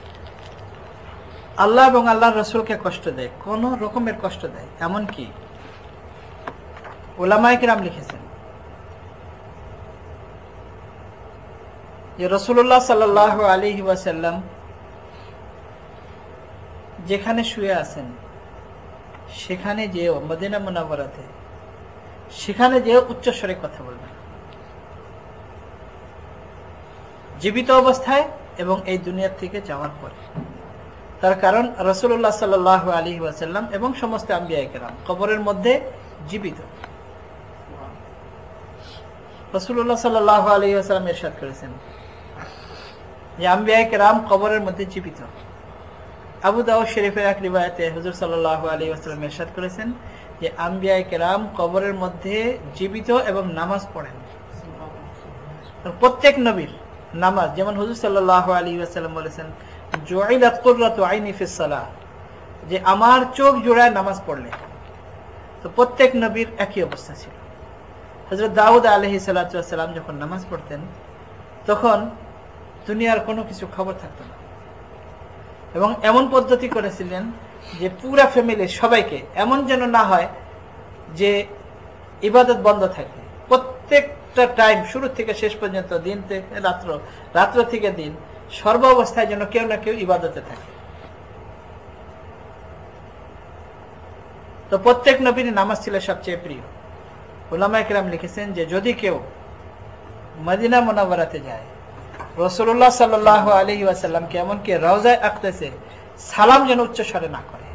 আল্লাহ এবং আল্লাহর রাসূলকে কষ্ট দেয়, কোন রকমের কষ্ট দেয়, এমনকি উলামায়ে কিরাম লিখেছেন যে রাসূলুল্লাহ সাল্লাল্লাহু আলাইহি ওয়াসাল্লাম যেখানে শুয়ে আছেন সেখানে যে মদিনা মুনাওয়ারাতে সেখানে যে উচ্চস্বরে কথা বলবেন, জীবিত অবস্থায় এবং এই দুনিয়া থেকে যাওয়ার পরে। তার কারণ রাসূলুল্লাহ সাল্লাল্লাহু আলাইহি ওয়াসাল্লাম এবং সমস্ত আম্বিয়ায়ে কেরাম কবরের মধ্যে জীবিত। রাসূলুল্লাহ সাল্লাল্লাহু আলাইহি ওয়াসাল্লাম ইরশাদ করেছেন যে আম্বিয়ায়ে কেরাম কবরের মধ্যে জীবিত। আবু দাউদ শরীফের এক রিওয়ায়াতে হুজুর সাল্লাল্লাহু আলাইহি ওয়াসাল্লাম ইরশাদ করেছেন যে আম্বিয়ায়ে কেরাম কবরের মধ্যে জীবিত এবং নামাজ পড়েন। প্রত্যেক নবীর নামাজ, যেমন হুজুর সাল্লাল্লাহু আলাইহি ওয়াসাল্লাম বলেছেন জুইলাত কুররাতু আইনি ফিস সালাহ, যে আমার চোখ জোড়ায় নামাজ পড়লে। তো প্রত্যেক নবীর একই অবস্থা ছিল। হযরত দাউদ আলাইহিস সালাতু ওয়াস সালাম যখন নামাজ পড়তেন তখন দুনিয়ার কোনো কিছু খবর থাকতো না, এবং এমন পদ্ধতি করেছিলেন যে পুরা ফ্যামিলির সবাইকে, এমন যেন না হয় যে ইবাদত বন্ধ থাকে। প্রত্যেকটা টাইম শুরু থেকে শেষ পর্যন্ত, দিন থেকে রাত্র, রাত্র থেকে দিন, সর্ব অবস্থায় যেন কেউ না কেউ ইবাদতে থাকে। তো প্রত্যেক নবীর নামাজ ছিল সবচেয়ে প্রিয়। উলামায়ে কেরাম লিখেছেন যে যদি কেউ মদিনা মুনাওয়ারাতে যায়, রাসূলুল্লাহ সাল্লাল্লাহু আলাইহি ওয়াসাল্লামকে এমনকি রওজায়ে আকদাসে সালাম যেন উচ্চ স্বরে না করে,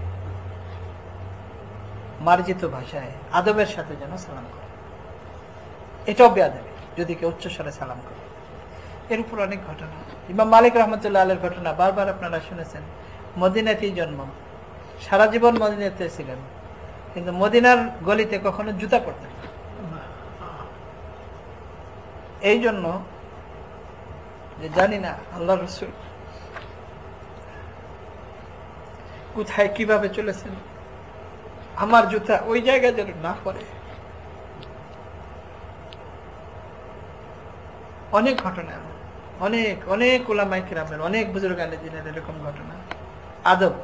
মার্জিত ভাষায় আদবের সাথে যেন সালাম করে। এটাও বেয়াদবি যদি কেউ উচ্চ স্বরে সালাম করে। এর উপর অনেক ঘটনা, ইমাম মালিক রাহমাতুল্লাহ আলাইহির ঘটনা বারবার আপনারা শুনেছেন। মদিনাতেই জন্ম, সারা জীবন মদিনাতে ছিলেন, কিন্তু মদিনার গলিতে কখনো জুতা পরতেন না। এই জন্য যে জানি না আল্লাহ রাসূল কোথায় কিভাবে চলেছেন, আমার জুতা ওই জায়গায় যেন না পড়ে। অনেক ঘটনা, অনেক অনেক উলামায়ে কিরামের, অনেক বুজুর্গানে দিনের এরকম ঘটনা। আদব,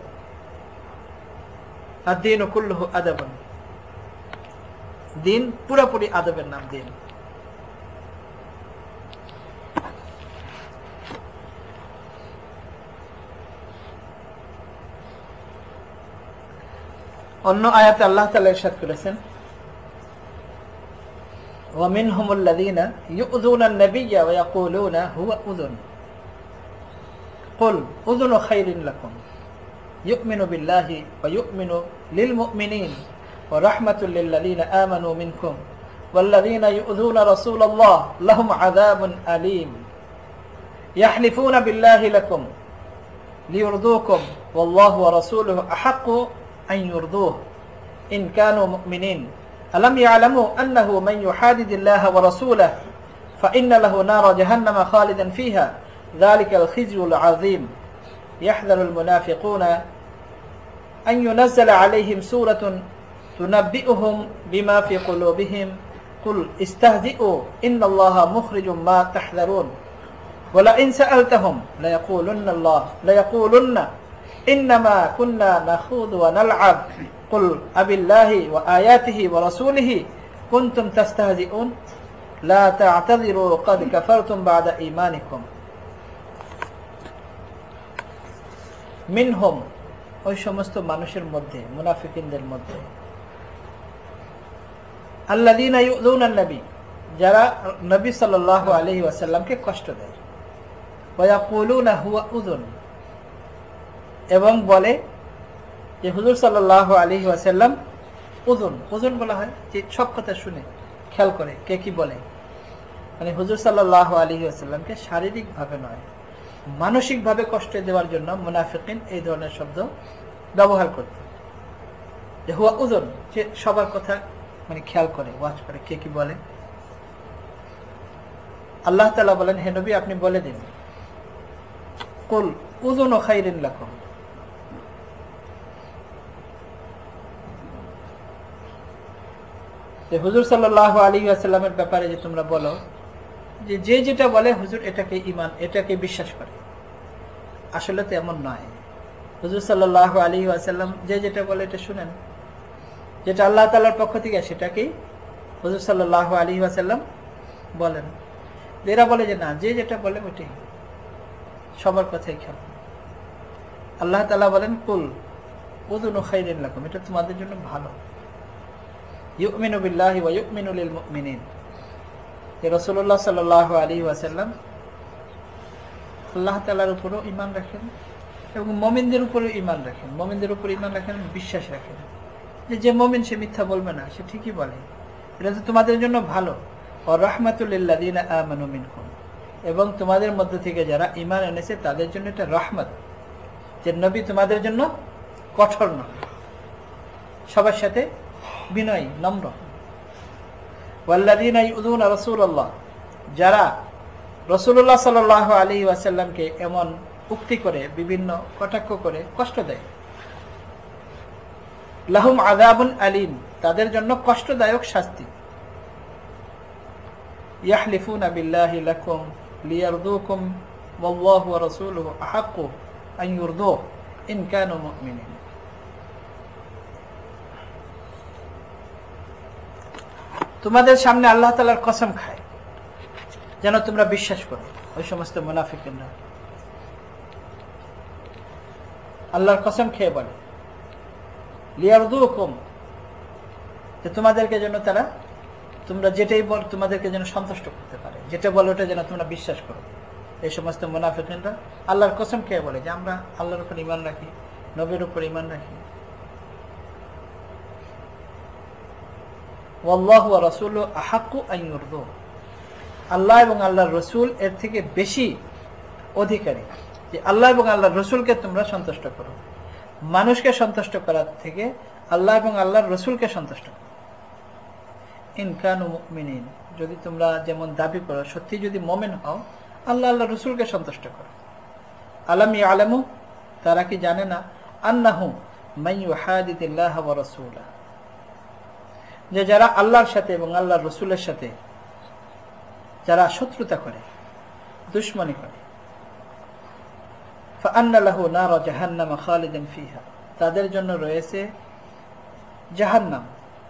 আদ-দীনু কুল্লুহু আদাবুন, দিন পুরোপুরি আদবের নাম দিন। অন্য আয়াতে আল্লাহ তাআলা ইরশাদ করেছেন ওয়া মিনহুমুল লাযীনা ইউযুনা আন-নাবিয়্যা ওয়া ইয়াকুলুনা হুয়া উযুন কুল উযুনু খায়রিন লাকুম ইউমিনু বিল্লাহি ওয়া ইউমিনু লিল মুমিনিন ওয়া রাহমাতুল লিল লাযীনা আমানু মিনকুম ওয়াল লাযীনা ইউযুনা রাসূলাল্লাহ লাহুম আযাবুন আলীম ইয়াহলিফুনা বিল্লাহি লাকুম লিয়ুরদুকুম ওয়াল্লাহু ওয়া রাসূলুহু আহাক্কু أن يرضوه إن كانوا مؤمنين ألم يعلموا أنه من يحادد الله ورسوله فإن له نار جهنم خالدا فيها ذلك الخزي العظيم يحذر المنافقون أن ينزل عليهم سورة تنبئهم بما في قلوبهم قل استهزئوا إن الله مخرج ما تحذرون ولئن سألتهم ليقولن الله ليقولن إنما كنا نخوض ونلعب قل أبالله وآياته ورسوله كنتم تستهزئون لا تعتذروا قد كفرتم بعد إيمانكم মিনহুম, ওই সমস্ত মানুষের মধ্যে, মুনাফিকিনদের মধ্যে, আল্লাযীনা ইউযুনান নবী, যারা নবী সাল্লাল্লাহু আলাইহি ওয়াসাল্লামকে কষ্ট দেয়, ওয়া ইয়াকুলুনা হুয়া উযুন, এবং বলে যে হুজুর সাল্লাল্লাহু আলাইহি ওয়াসাল্লাম উযুন। উযুন বলা হয় যে সব কথা শুনে খেয়াল করে কে কি বলে, মানে হুজুর সাল্লাল্লাহু আলাইহি ওয়াসাল্লামকে শারীরিক ভাবে নয়, মানসিক ভাবে কষ্ট দেওয়ার জন্য মুনাফিকিন এই ধরনের শব্দ ব্যবহার করত। যে হুয়া উযুন, যে সবার কথা মানে খেয়াল করে, ওয়াচ করে কে কি বলে। আল্লাহ তাআলা বলেন, হে নবী আপনি বলে দিন, কুল উযুনু খায়রিন লাকুম, যে হুজুর সাল্লাল্লাহু আলাইহি ওয়াসাল্লামের ব্যাপারে যে তোমরা বলো যে যে যেটা বলে হুজুর এটাকে ঈমান, এটাকে বিশ্বাস করে। আসলে তো এমন নয়। হুজুর সাল্লাল্লাহু আলাইহি ওয়াসাল্লাম যে যেটা বলে এটা শুনেন, যেটা আল্লাহ তাআলার পক্ষ থেকে সেটাকেই হুজুর সাল্লাল্লাহু আলাইহি ওয়াসাল্লাম বলেন। এরা বলে যে না, যে যেটা বলে ওইটাই, সবার কথাই খেয়াল। আল্লাহ তাআলা বলেন কুল উযুনু খাইরিন লাকুম, এটা তোমাদের জন্য ভালো। ইউমিনু বিল্লাহি ওয়া ইউমিনু লিল মুমিনিন, যে রাসূলুল্লাহ সাল্লাল্লাহু আলাইহি ওয়াসাল্লাম আল্লাহ তাআলার উপরও ঈমান রাখেন এবং মুমিনদের উপরও ঈমান রাখেন। মুমিনদের উপর ঈমান রাখেন, বিশ্বাস রাখেন যে যে মুমিন সে মিথ্যা বলবে না, সে ঠিকই বলে, এটা তো তোমাদের জন্য ভালো। ওয়া রাহমাতুল লিল লাযিনা আমানু মিনকুম, এবং তোমাদের মধ্য থেকে যারা ঈমান এনেছে তাদের জন্য এটা রহমত, যে নবী তোমাদের জন্য কঠোর নয়, সবার সাথে বিনয়ী নম্র। ওয়াল্লাযিনা ইউযুনা রাসূলুল্লাহ, যারা রাসূলুল্লাহ সাল্লাল্লাহু আলাইহি ওয়াসাল্লামকে এমন উক্তি করে, বিভিন্ন কটাক্ষ করে কষ্ট দেয়, লাহুম আযাবুন আলীম, তাদের জন্য কষ্টদায়ক শাস্তি। ইয়াহলিফুনা বিল্লাহি লাকুম লিয়ারদুকুম ওয়াল্লাহু ওয়া রাসূলুহু আহাক্কু আন ইউরদুহু ইন কানু মুমিনিন। তোমাদের সামনে আল্লাহ তাআলার কসম খায় যেন তোমরা বিশ্বাস করো, ওই সমস্ত মুনাফিকরা আল্লাহর কসম খেয়ে বলে লিয়ারদুকুম, যে তোমাদেরকে যেন তারা, তোমরা যেটাই বল তোমাদেরকে যেন সন্তুষ্ট করতে পারে, যেটা বলো ওটা যেন তোমরা বিশ্বাস করো। এই সমস্ত মুনাফিকরা আল্লাহর কসম খেয়ে বলে যে আমরা আল্লাহর উপর ঈমান রাখি, নবীর উপর ঈমান রাখি। ওয়াল্লাহু ওয়া রাসূলুহু আহাক্কু আন ইউরদুহু, আল্লাহ এবং আল্লাহর রসুল এর থেকে বেশি অধিকারী যে আল্লাহ এবং আল্লাহর রসুলকে তোমরা সন্তুষ্ট করো। মানুষকে সন্তুষ্ট করার থেকে আল্লাহ এবং আল্লাহর রসুলকে সন্তুষ্ট করো। ইন কানু মুমিনিন, যদি তোমরা যেমন দাবি করো, সত্যি যদি মুমিন হও, আল্লাহ আল্লাহর রসুলকে সন্তুষ্ট করো। আলাম ইয়ালামু, তারা কি জানে না, আন্নাহু মান ইউহাদিদিল্লাহ ওয়া রাসূলাহু, যে যারা আল্লাহর সাথে এবং আল্লাহর রসুলের সাথে যারা শত্রুতা করে, দুশমনি করে, ফাআন্না লাহু নার জাহান্নাম খালিদান ফিহা, তাদের জন্য রয়েছে জাহান্নাম,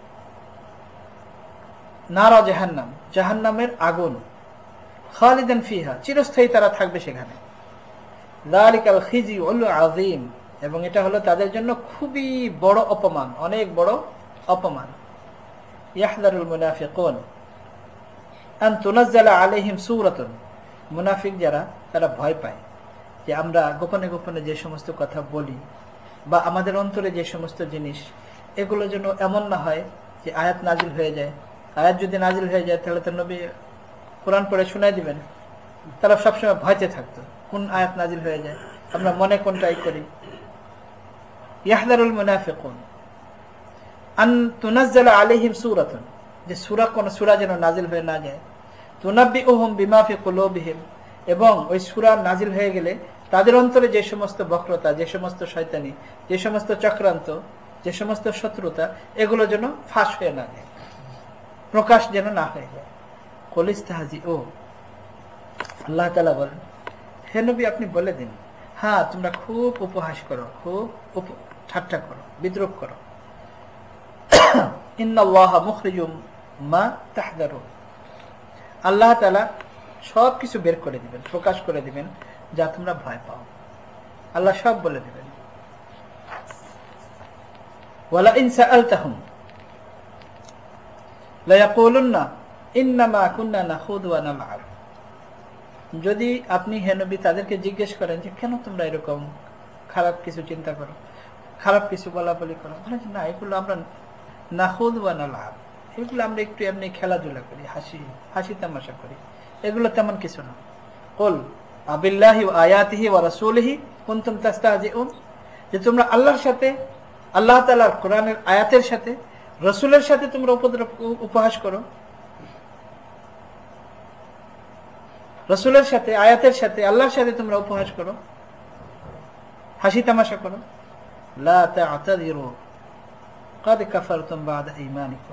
নার জাহান্নাম, জাহান্নামের আগুন, খালিদান ফিহা, চিরস্থায়ী তারা থাকবে সেখানে। যালিকাল খিজিউল আযীম, এবং এটা হলো তাদের জন্য খুবই বড় অপমান, অনেক বড় অপমান। ইয়াহযারুল মুনাফিকুন আন তুনাজ্জালা আলাইহিম সূরাতুন, মুনাফিক যারা, তারা ভয় পায় যে আমরা গোপনে গোপনে যে সমস্ত কথা বলি বা আমাদের অন্তরে যে সমস্ত জিনিস, এগুলো যেন এমন না হয় যে আয়াত নাজিল হয়ে যায়। আয়াত যদি নাজিল হয়ে যায় তাহলে তো নবী কোরআন পড়ে শোনায় দিবেন। তারা সবসময় ভয়তে থাকতো কোন আয়াত নাজিল হয়ে যায়, আমরা মনে কোনটাই করি। ইয়াহযারুল মুনাফিকুন আন তুনাজ্জালা আলাইহিম সূরাতুন, যে সূরা, কোন সূরা যেন নাজিল হয়ে না যায়। তুনাব্বিউহুম বিমা ফি কুলুবিহিম, এবং ওই সূরা নাজিল হয়ে গেলে তাদের অন্তরে যে সমস্ত বক্রতা, যে সমস্ত শয়তানি, যে সমস্ত চক্রান্ত, যে সমস্ত শত্রুতা, এগুলো যেন ফাঁস হয়ে না যায়, প্রকাশ যেন না হয়ে যায়। কুলিস্তাহজিউ, আল্লাহ তাআলা বলেন, হে নবী আপনি বলে দিন, হ্যাঁ তোমরা খুব উপহাস করো, খুব ঠাট্টা করো, বিদ্রূপ করো। ইন্নাল্লাহা মুখরিজুম মা তাহযারুন, আল্লাহ তাআলা সব কিছু বের করে দিবেন, প্রকাশ করে দিবেন যা তোমরা ভয় পাও, আল্লাহ সব বলে দিবেন। ওয়ালা ইন সাআলতাহুম লা ইয়াকুলুন্না ইন্নামা কুন্না নাখুযু ওয়া নালআব, যদি আপনি হে নবী তাদেরকে জিজ্ঞেস করেন যে কেন তোমরা এরকম খারাপ কিছু চিন্তা করো, খারাপ কিছু বলাবলি করো, বলে না এগুলো আমরা নাখুযু ওয়া নালআব, এগুলো আমরা একটু এমনি খেলাধুলা করি, হাসি হাসি তামাশা করি, এগুলো তেমন কিছু না। কুল আবিল্লাহি ওয়া আয়াতিহি ওয়া রাসূলিহি কুনতুম তাস্তাহজিউন, যে তোমরা আল্লাহর সাথে, আল্লাহ তাআলার কোরআনের আয়াতের সাথে, রাসূলের সাথে তোমরা উপহাস করো, রাসূলের সাথে, আয়াতের সাথে, আল্লাহর সাথে তোমরা উপহাস করো, হাসি তামাশা করো। লা তা'তাযিরু ক্বাদ কাফারতুম বা'দা ঈমানিকুম,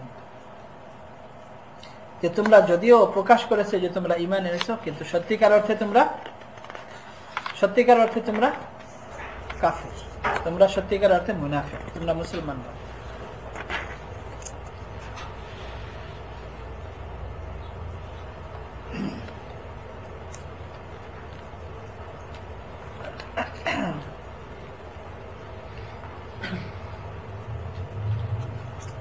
যে তোমরা যদিও প্রকাশ করেছে যে তোমরা ঈমান এনেছো, কিন্তু সত্যিকার অর্থে তোমরা সত্যিকার অর্থে তোমরা কাফির, তোমরা সত্যিকার অর্থে মুনাফিক, তোমরা মুসলমান নও।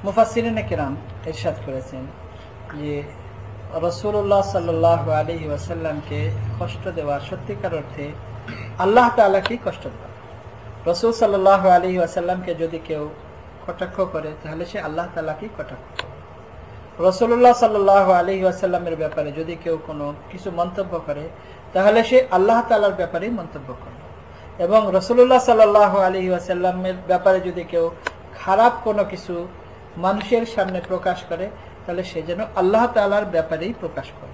মুফাসসিরিনে কিরাম ইরশাদ করেছেন যে রাসূলুল্লাহ সাল্লাল্লাহু আলাইহি ওয়াসাল্লামকে কষ্ট দেওয়া সত্যিকার অর্থে আল্লাহ তাআলাকে কষ্ট দেওয়া। রাসূল সাল্লাল্লাহু আলাইহি ওয়াসাল্লামকে যদি কেউ কটাক্ষ করে তাহলে সে আল্লাহ তাআলাকে কটাক্ষ করে। রাসূলুল্লাহ সাল্লাল্লাহু আলাইহি ওয়াসাল্লামের ব্যাপারে যদি কেউ কোনো কিছু মন্তব্য করে তাহলে সে আল্লাহ তাআলার ব্যাপারেই মন্তব্য করে। এবং রাসূলুল্লাহ সাল্লাল্লাহু আলাইহি ওয়াসাল্লামের ব্যাপারে যদি কেউ খারাপ কোনো কিছু মানুষের সামনে প্রকাশ করে তাহলে সে যেন আল্লাহ তাআলার ব্যাপারেই প্রকাশ করে।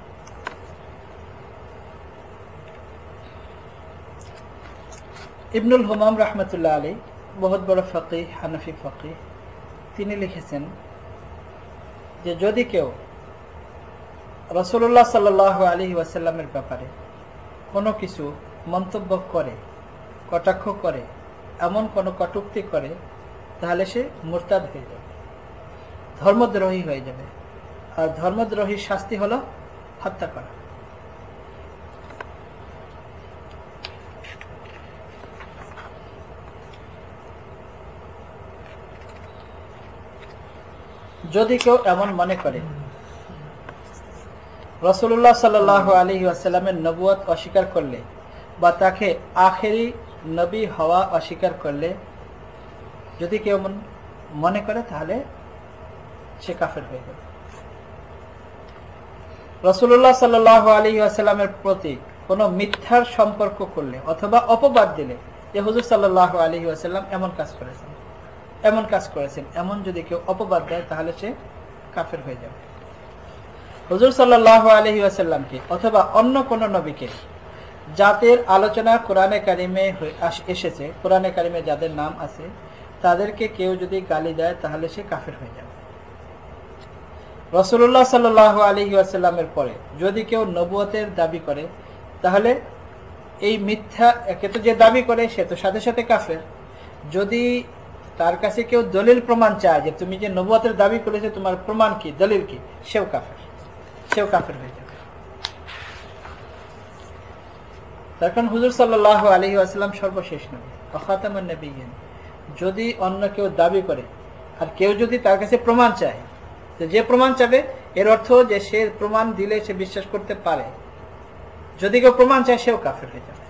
ইবনুল হুমাম রাহমাতুল্লাহ আলাইহি বহুত বড় ফকিহ, হানাফি ফকিহ, তিনি লিখেছেন যে যদি কেউ রাসূলুল্লাহ সাল্লাল্লাহু আলাইহি ওয়াসাল্লামের ব্যাপারে কোনো কিছু মন্তব্য করে, কটাক্ষ করে, এমন কোনো কটূক্তি করে তাহলে সে মুরতাদ হয়ে যাবে, ধর্মদ্রোহী হয়ে যাবে। আর ধর্মদ্রোহীর শাস্তি হলো হত্যা করা। যদি কেউ এমন মনে করে রাসূলুল্লাহ সাল্লাল্লাহু আলাইহি ওয়াসাল্লামের নবুয়ত অস্বীকার করলে বা তাকে আখেরি নবী হওয়া অস্বীকার করলে যদি কেউ মনে করে তাহলে সে কাফের হয়ে যাবে। রাসূলুল্লাহ সাল্লাল্লাহু আলাইহি ওয়াসাল্লামের প্রতি কোনো মিথ্যার সম্পর্ক করলে অথবা অপবাদ দিলে যে হুজুর সাল্লাল্লাহু আলাইহি ওয়াসাল্লাম এমন কাজ করেছেন, এমন কাজ করেছেন, এমন যদি কেউ অপবাদ দেয় তাহলে সে কাফের হয়ে যাবে। হুজুর সাল্লাল্লাহু আলাইহি ওয়াসাল্লামকে অথবা অন্য কোন নবীকে জাতের আলোচনা কোরআনে কারিমে এসেছে, কোরআনে কারিমে যাদের নাম আছে তাদেরকে কেউ যদি গালি দেয় তাহলে সে কাফের হয়ে যাবে। রাসূলুল্লাহ সাল্লাল্লাহু আলাইহি ওয়াসাল্লামের পরে যদি কেউ নবুয়তের দাবি করে তাহলে এই মিথ্যা, একে তো যে দাবি করে সে তো সাথে সাথে কাফের। যদি তার কাছে কেউ দলিল প্রমাণ চায় যে তুমি যে নবুয়তের দাবি করেছো তোমার প্রমাণ কি, দলিল কি, সেও কাফের, সেও কাফের হয়ে যাবে। তার কারণ হুজুর সাল্লাল্লাহু আলাইহি ওয়াসাল্লাম সর্বশেষ নবী, খাতামুন নবিয়্যিন। যদি অন্য কেউ দাবি করে আর কেউ যদি তার কাছে প্রমাণ চায়, যে প্রমাণ চাবে এর অর্থ যে সে প্রমাণ দিলে সে বিশ্বাস করতে পারে। যদি কেউ প্রমাণ চায় সেও কাফের হয়ে যাবে।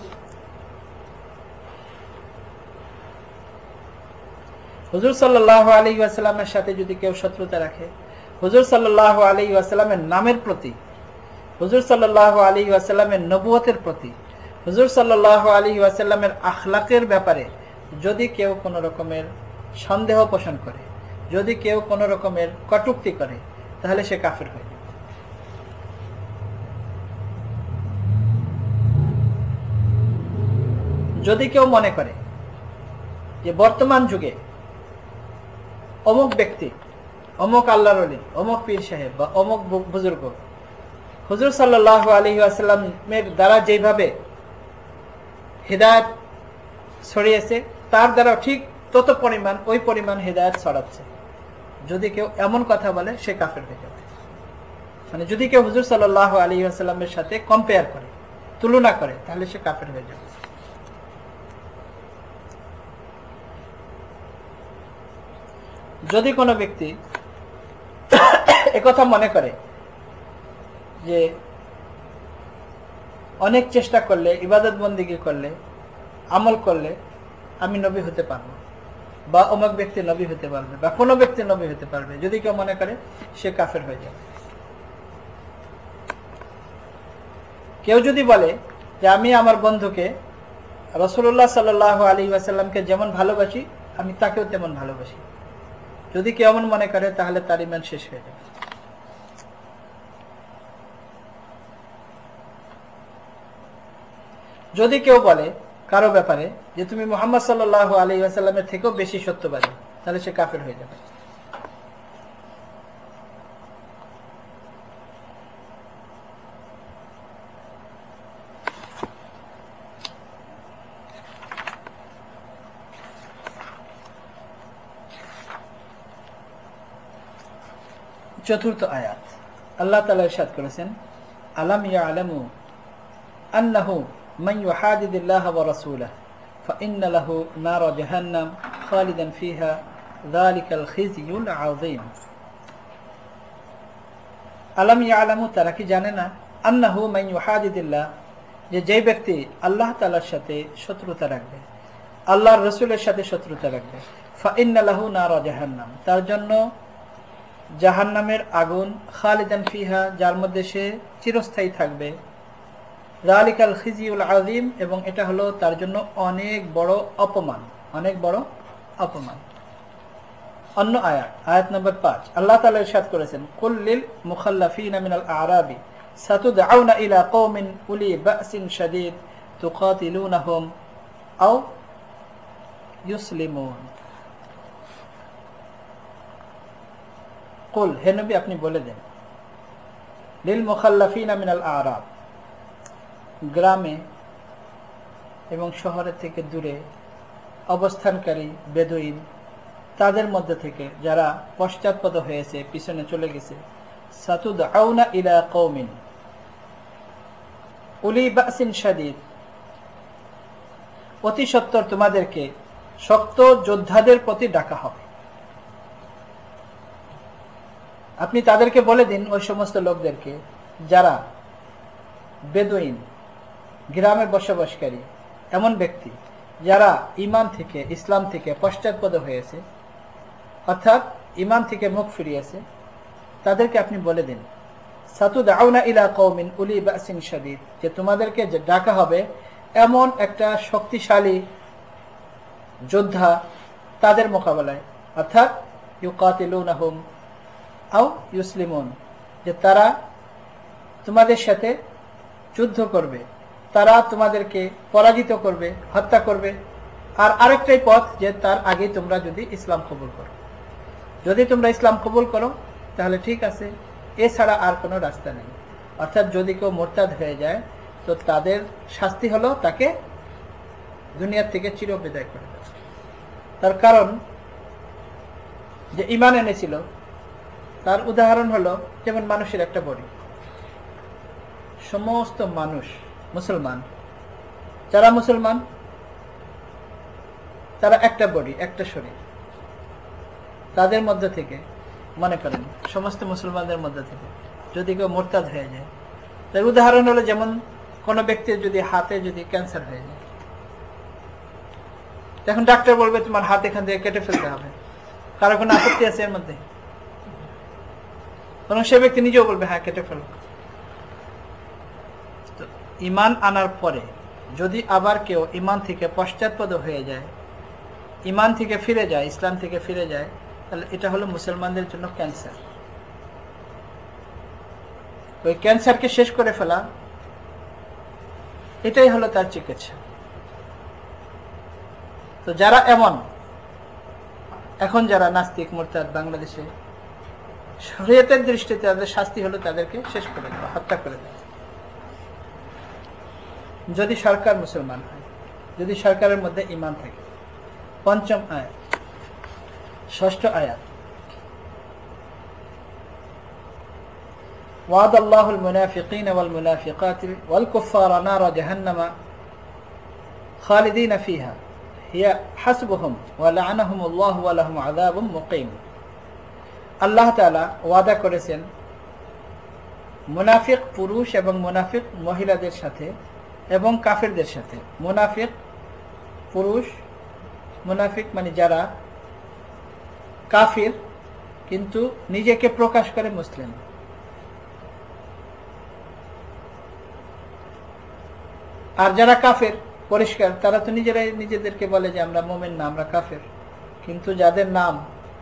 হুজুর সাল্লাল্লাহু আলাইহি ওয়াসাল্লামের সাথে যদি কেউ শত্রুতা রাখে, হুজুর সাল্লাল্লাহু আলাইহি ওয়াসাল্লামের নামের প্রতি, হুজুর সাল্লাল্লাহু আলাইহি ওয়াসাল্লামের নবুয়তের প্রতি, হুজুর সাল্লাল্লাহু আলাইহি ওয়াসাল্লামের আখলাকের ব্যাপারে যদি কেউ কোনো রকমের সন্দেহ পোষণ করে, যদি কেউ কোনো রকমের কটূক্তি করে তাহলে সে কাফের হয়ে যাবে। যদি কেউ মনে করে যে বর্তমান যুগে অমুক ব্যক্তি, অমুক আল্লাহর ওলি, অমুক পীর সাহেব বা অমুক বুজুর্গ হুজুর সাল্লাল্লাহু আলাইহি ওয়াসাল্লামের দ্বারা যেভাবে হিদায়াত ছড়িয়েছে তার দ্বারা ঠিক তত পরিমাণ ওই পরিমাণ হিদায়াত ছড়াচ্ছে, যদি কেউ এমন কথা বলে সে কাফের হয়ে যাবে। মানে যদি কেউ হুজুর সাল্লাল্লাহু আলাইহি ওয়াসাল্লামের সাথে কম্পেয়ার করে, তুলনা করে, তাহলে সে কাফের হয়ে যাবে। যদি কোনো ব্যক্তি একথা মনে করে যে অনেক চেষ্টা করলে, ইবাদত বন্দিগি করলে, আমল করলে আমি নবী হতে পারবো বা অমুক ব্যক্তি নবী হতে পারবে বা কোনো ব্যক্তি নবী হতে পারবে, যদি কেউ মনে করে সে কাফের হয়ে যাবে। কেউ যদি বলে যে আমি আমার বন্ধুকে রাসূলুল্লাহ সাল্লাল্লাহু আলাইহি ওয়াসাল্লামকে যেমন ভালোবাসি আমি তাকেও তেমন ভালোবাসি, যদি কেউ এমন মনে করে তাহলে তার ঈমান শেষ হয়ে যাবে। যদি কেউ বলে কারো ব্যাপারে যে তুমি মুহাম্মদ সাল্লাল্লাহু আলাইহি ওয়াসাল্লামের থেকেও বেশি সত্যবাদী, তাহলে সে কাফের হয়ে যাবে। চতুর্থ আয়াত আল্লাহ তাআলা ইরশাদ করেছেন, আলাম ইয়ালামু আন্নাহু মান ইউহাদিদিল্লাহ ওয়া রাসূলাহু ফাইন্না লাহু নার জাহান্নাম খালিদান ফিহা যালিকাল খিজিউল আযীম। আলাম ইয়ালামু, তারা কি জানে না, আন্নাহু মান ইউহাদিদিল্লাহ, যে যেই ব্যক্তি আল্লাহ তাআলার সাথে শত্রুতা রাখবে, আল্লাহর রাসূলের সাথে শত্রুতা রাখবে, ফাইন্না লাহু নারা জাহান্নাম, তার জন্য জাহান্নামের আগুন, খালিদান ফিহা, যার মধ্যে সে চিরস্থায়ী থাকবে, যালিকাল খিজিউল আযীম, এবং এটা হলো তার জন্য অনেক বড় অপমান, অনেক বড় অপমান। অন্য আয়াত, আয়াত নম্বর পাঁচ, আল্লাহ তাআলা ইরশাদ করেছেন, কুল লিল মুখাল্লাফিনা মিনাল আ'রাবি সাতুদআউনা ইলা কওমিন উলি বা'সিন শাদীদ তুকাতিলুনাহুম আও ইউসলিমুন। কুল, হে নবী আপনি বলে দেন, লিল মুখাল্লাফিনা মিনাল আ'রাব, গ্রামে এবং শহরের থেকে দূরে অবস্থানকারী বেদুইন, তাদের মধ্যে থেকে যারা পশ্চাৎপদ হয়েছে, পিছনে চলে গেছে, সাতুদআউনা ইলা কওমিন উলি বাসিন শাদীদ, অতি সত্বর তোমাদেরকে শক্ত যোদ্ধাদের প্রতি ডাকা হবে। আপনি তাদেরকে বলে দিন, ওই সমস্ত লোকদেরকে যারা বেদুইন, গ্রামে বসবাসকারী এমন ব্যক্তি যারা ঈমান থেকে, ইসলাম থেকে পশ্চাৎপদ হয়েছে, অর্থাৎ ঈমান থেকে মুখ ফিরিয়েছে, তাদেরকে আপনি বলে দিন, সাতুদআউনা ইলা কওমিন উলি বাসিন শাদীদ, যে তোমাদেরকে যে ডাকা হবে এমন একটা শক্তিশালী যোদ্ধা তাদের মোকাবেলায়, অর্থাৎ ইউকাতিলুনাহুম আও ইউসলিমুন, যে তারা তোমাদের সাথে যুদ্ধ করবে, তারা তোমাদেরকে পরাজিত করবে, হত্যা করবে। আর আরেকটাই পথ, যে তার আগে তোমরা যদি ইসলাম কবুল করো, যদি তোমরা ইসলাম কবুল করো তাহলে ঠিক আছে, এছাড়া আর কোনো রাস্তা নেই। অর্থাৎ যদি কেউ মোরতাদ হয়ে যায় তো তাদের শাস্তি হলো তাকে দুনিয়ার থেকে চিরবিদায় করে দেওয়া। তার কারণ, যে ঈমান এনেছিল তার উদাহরণ হলো যেমন মানুষের একটা বডি, সমস্ত মানুষ মুসলমান, যারা মুসলমান তারা একটা বডি, একটা শরীর, তাদের মধ্যে থেকে মনে করেন সমস্ত মুসলমানদের মধ্যে থেকে যদি কেউ মোরতাদ হয়ে যায়, তার উদাহরণ হলো যেমন কোন ব্যক্তির যদি হাতে যদি ক্যান্সার হয়ে যায়, এখন ডাক্তার বলবে তোমার হাত এখান থেকে কেটে ফেলতে হবে, কারো কোনো আপত্তি আছে এর মধ্যে? কারণ সে ব্যক্তি নিজেও বলবে হ্যাঁ কেটে ফেলো। ঈমান আনার পরে যদি আবার কেউ ঈমান থেকে পশ্চাৎপদ হয়ে যায়, ঈমান থেকে ফিরে যায়, ইসলাম থেকে ফিরে যায়, তাহলে এটা হলো মুসলমানদের জন্য ক্যান্সার। ওই ক্যান্সারকে শেষ করে ফেলা, এটাই হলো তার চিকিৎসা। তো যারা এমন, এখন যারা নাস্তিক মুরতাদ বাংলাদেশে, শরীয়তের দৃষ্টিতে তাদের শাস্তি হলো তাদেরকে শেষ করে দেওয়া, হত্যা করে দেওয়া, যদি সরকার মুসলমান হয়, যদি সরকারের মধ্যে ঈমান থাকে। পঞ্চম আয়াত, ষষ্ঠ আয়াত, ওয়া'দ আল্লাহুল মুনাফিকিনা ওয়াল মুনাফিকাতি ওয়াল কুফারা নারা জাহান্নামা খালিদিনা ফিহা হিয়া হাসবুহুম ওয়া লা'নাহুমুল্লাহু ওয়া লাহুম আযাবুম মুকিম। আল্লাহ তাআলা ওয়াদা করেছেন মুনাফিক পুরুষ এবং মুনাফিক মহিলাদের সাথে এবং কাফেরদের সাথে। মুনাফিক পুরুষ, মুনাফিক মানে যারা কাফির কিন্তু নিজেকে প্রকাশ করে মুসলিম, আর যারা কাফের পরিষ্কার, তারা তো নিজেরাই নিজেদেরকে বলে যে আমরা মুমিন না, আমরা কাফের, কিন্তু যাদের নাম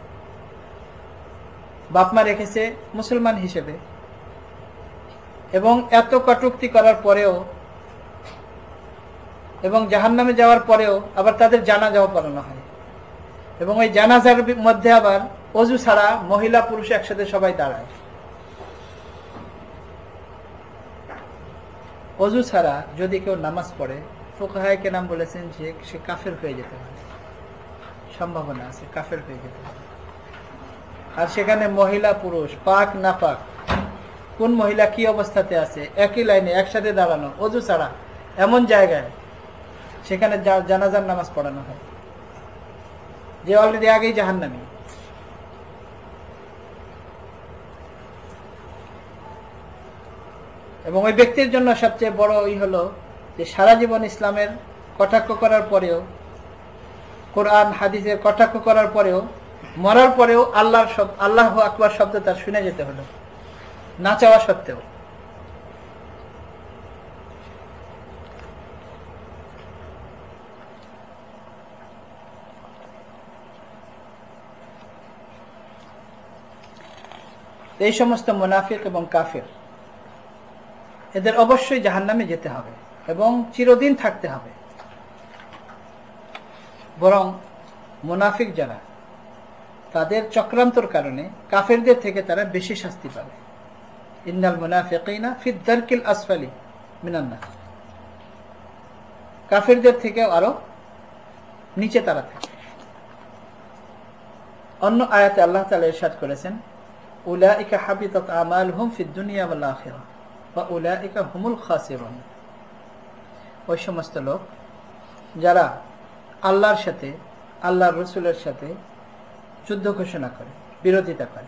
বাপমা রেখেছে মুসলমান হিসেবে, এবং এত কটূক্তি করার পরেও এবং জাহান্নামে যাওয়ার পরেও আবার তাদের জানাজাও পড়ানো হয়, এবং ওই জানাজার মধ্যে আবার ওযু ছাড়া মহিলা পুরুষ একসাথে সবাই দাঁড়ায়। ওযু ছাড়া যদি কেউ নামাজ পড়ে, ফুকাহায়ে কেরাম বলেছেন যে সে কাফের হয়ে যেতে পারে, সম্ভাবনা আছে কাফের হয়ে যেতে পারে। আর সেখানে মহিলা পুরুষ, পাক না পাক, কোন মহিলা কি অবস্থাতে আছে, একই লাইনে একসাথে দাঁড়ানো ওযু ছাড়া এমন জায়গায়, সেখানে জানাজার নামাজ পড়ানো হয়, যে অলরেডি আগেই জাহান্নামী। এবং ওই ব্যক্তির জন্য সবচেয়ে বড় ওই হলো যে সারা জীবন ইসলামের কটাক্ষ করার পরেও, কোরআন হাদিসের কটাক্ষ করার পরেও, মরার পরেও আল্লাহর শব্দ, আল্লাহু আকবার শব্দ তার শুনে যেতে হলো, না চাওয়া সত্ত্বেও। এই সমস্ত মুনাফিক এবং কাফির, এদের অবশ্যই জাহান্নামে যেতে হবে এবং চিরদিন থাকতে হবে। বরং মুনাফিক যারা, তাদের চক্রান্তর কারণে কাফেরদের থেকে তারা বেশি শাস্তি পাবে। ইন্নাল মুনাফিকিনা ফি দারকিল আসফালি মিনান নার, কাফেরদের থেকেও আরো নিচে তারা থাকে। অন্য আয়াতে আল্লাহ তাআলা ইরশাদ করেছেন, উলাইকা হাবিতাত আমালুহুম ফিদ দুনিয়া ওয়াল আখিরাহ ওয়া উলাইকা হুমুল খাসিরুন। ওই সমস্ত লোক যারা আল্লাহর সাথে, আল্লাহর রাসূলের সাথে যুদ্ধ ঘোষণা করে, বিরোধিতা করে,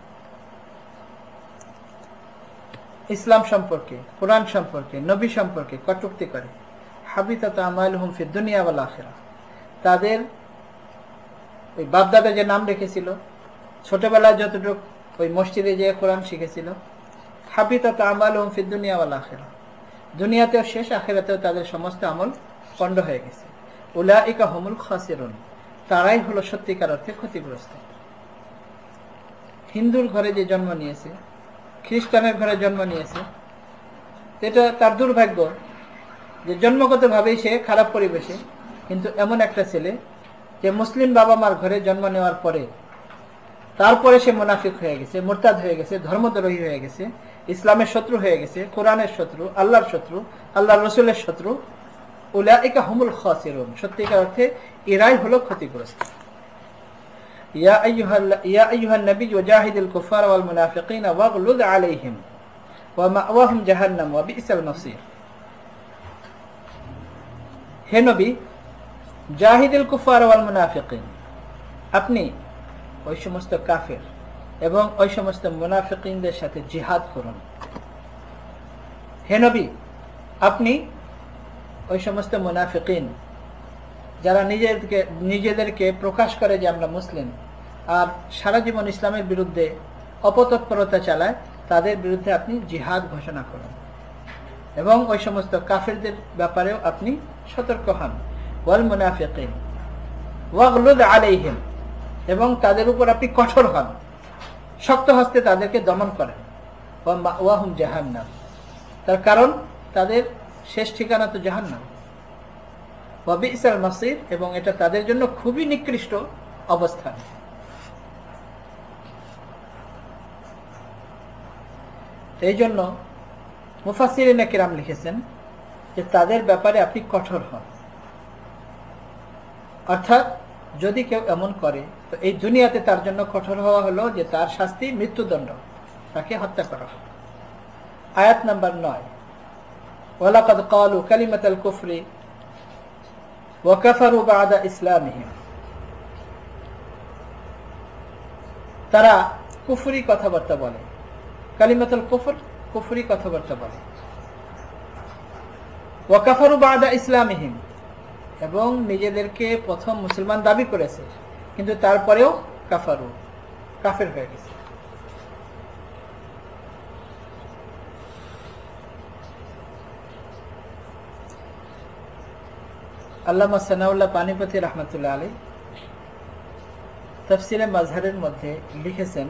ইসলাম সম্পর্কে, কোরআন সম্পর্কে, নবী সম্পর্কে কটূক্তি করে, হাবিতাত আমালুহুম ফিদ দুনিয়া ওয়াল আখিরাহ, তাদের ওই বাপদাদা যে নাম রেখেছিল, ছোটবেলায় যতটুকু ওই মসজিদে যে কোরআন শিখেছিল, হাবিতাত আমালুহুম ফিদ দুনিয়া ওয়াল আখিরাহ, দুনিয়াতেও শেষ, আখিরাতেও তাদের সমস্ত আমল পণ্ড হয়ে গেছে। উলাইকা হুমুল খাসিরুন, তারাই হলো সত্যিকার অর্থে ক্ষতিগ্রস্ত। হিন্দুর ঘরে যে জন্ম নিয়েছে, খ্রিস্টানের ঘরে জন্ম নিয়েছে, এটা তার দুর্ভাগ্য যে জন্মগতভাবেই সে খারাপ পরিবেশে, কিন্তু এমন একটা ছেলে যে মুসলিম বাবা মার ঘরে জন্ম নেওয়ার পরে তারপরে সে মুনাফিক হয়ে গেছে, মুরতাদ হয়ে গেছে, ধর্মদ্রোহী হয়ে গেছে, ইসলামের শত্রু হয়ে গেছে, কোরআনের শত্রু, আল্লাহর শত্রু, আল্লাহর রাসূলের শত্রু। উলাইকা হুমুল খাসিরুন, সত্যিকার অর্থে এরাই হলো ক্ষতিগ্রস্ত। ইয়া আইয়ুহাল ইয়া আইয়ুহান নবী ওয়াজাহিদুল কুফার ওয়াল মুনাফিকিনা ওয়াগলুদ আলাইহিম ওয়া মাওয়াহুম জাহান্নাম ওয়া বিসাল মাসির। হে নবী, জাহিদুল কুফার ওয়াল মুনাফিকিন, আপনি ওই সমস্ত কাফের এবং ওই সমস্ত মুনাফিকিনদের সাথে জিহাদ করুন। হে নবী, আপনি ওই সমস্ত মুনাফিকিন যারা নিজেদেরকে নিজেদেরকে প্রকাশ করে যে আমরা মুসলিম, আর সারা জীবন ইসলামের বিরুদ্ধে অপতৎপরতা চালায়, তাদের বিরুদ্ধে আপনি জিহাদ ঘোষণা করুন এবং ওই সমস্ত কাফেরদের ব্যাপারেও আপনি সতর্ক হন। ওয়াল মুনাফিকিন ওয়াগলুদ আলাইহিম, এবং তাদের উপর আপনি কঠোর হন, শক্ত হস্তে তাদেরকে দমন করেন। ওয়া মাওয়াহুম জাহান্নাম, তার কারণ তাদের শেষ ঠিকানা তো জাহান্নাম। ওয়া বিসাল মাসির, এবং এটা তাদের জন্য খুবই নিকৃষ্ট অবস্থান। এই জন্য মুফাসসিরিনে কিরাম লিখেছেন যে তাদের ব্যাপারে আপনি কঠোর হন। অর্থাৎ যদি কেউ এমন করে, তো এই দুনিয়াতে তার জন্য কঠোর হওয়া হলো যে তার শাস্তি মৃত্যুদণ্ড, তাকে হত্যা করা হবে। আয়াত নাম্বার নয়, ওয়ালাকাদ ক্বালু কালিমাতাল কুফরি ওয়া কাফারু বা'দা ইসলামিহিম, তারা কুফরি কথাবার্তা বলে, কালিমাতুল কুফর, কুফরি কথাবার্তা বলে। ওয়া কাফারু বা'দা ইসলামিহিম, এবং নিজেদেরকে প্রথম মুসলমান দাবি করেছে, কিন্তু তারপরেও কাফারু, কাফের হয়ে গেছে। আল্লামা সানাউল্লাহ পানিপতি রহমতুল্লাহ আলাইহি তাফসিরে মাজহারের মধ্যে লিখেছেন,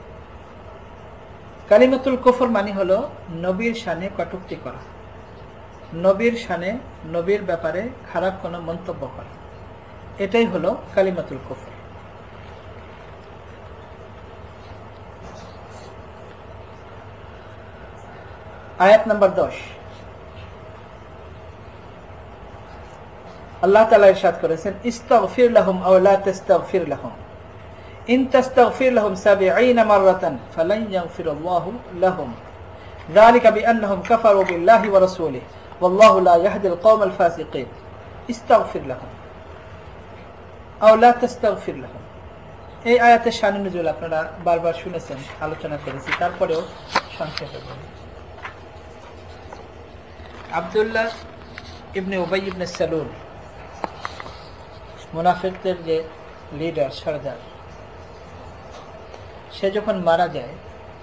কালিমাতুল কুফর মানে হলো নবীর শানে কটূক্তি করা, নবীর শানে, নবীর ব্যাপারে খারাপ কোনো মন্তব্য করা, এটাই হলো কালিমাতুল কুফর। আয়াত নাম্বার দশ, আল্লাহ তাআলা ইরশাদ করেছেন, ইস্তাগফির লাহুম আও লা তাস্তাগফির লাহুম ইন তাস্তাগফির লাহুম সাবঈনা মাররাতান ফালান ইয়াগফিরাল্লাহু লাহুম যালিকা বিআন্নাহুম কাফারু বিল্লাহি ওয়া রাসূলিহি ওয়াল্লাহু লা ইয়াহদিল কওমাল ফাসিকিন। ইস্তাগফির লাহুম আও লা তাস্তাগফির লাহুম, এই আয়াতের শান নুজুল আপনারা বারবার শুনেছেন, আলোচনা করেছি, তারপরেও সংক্ষেপে বলি। আব্দুল্লাহ ইবনে উবাই ইবনে সালুল, মুনাফিকদের যে লিডার, সরদার, সে যখন মারা যায়,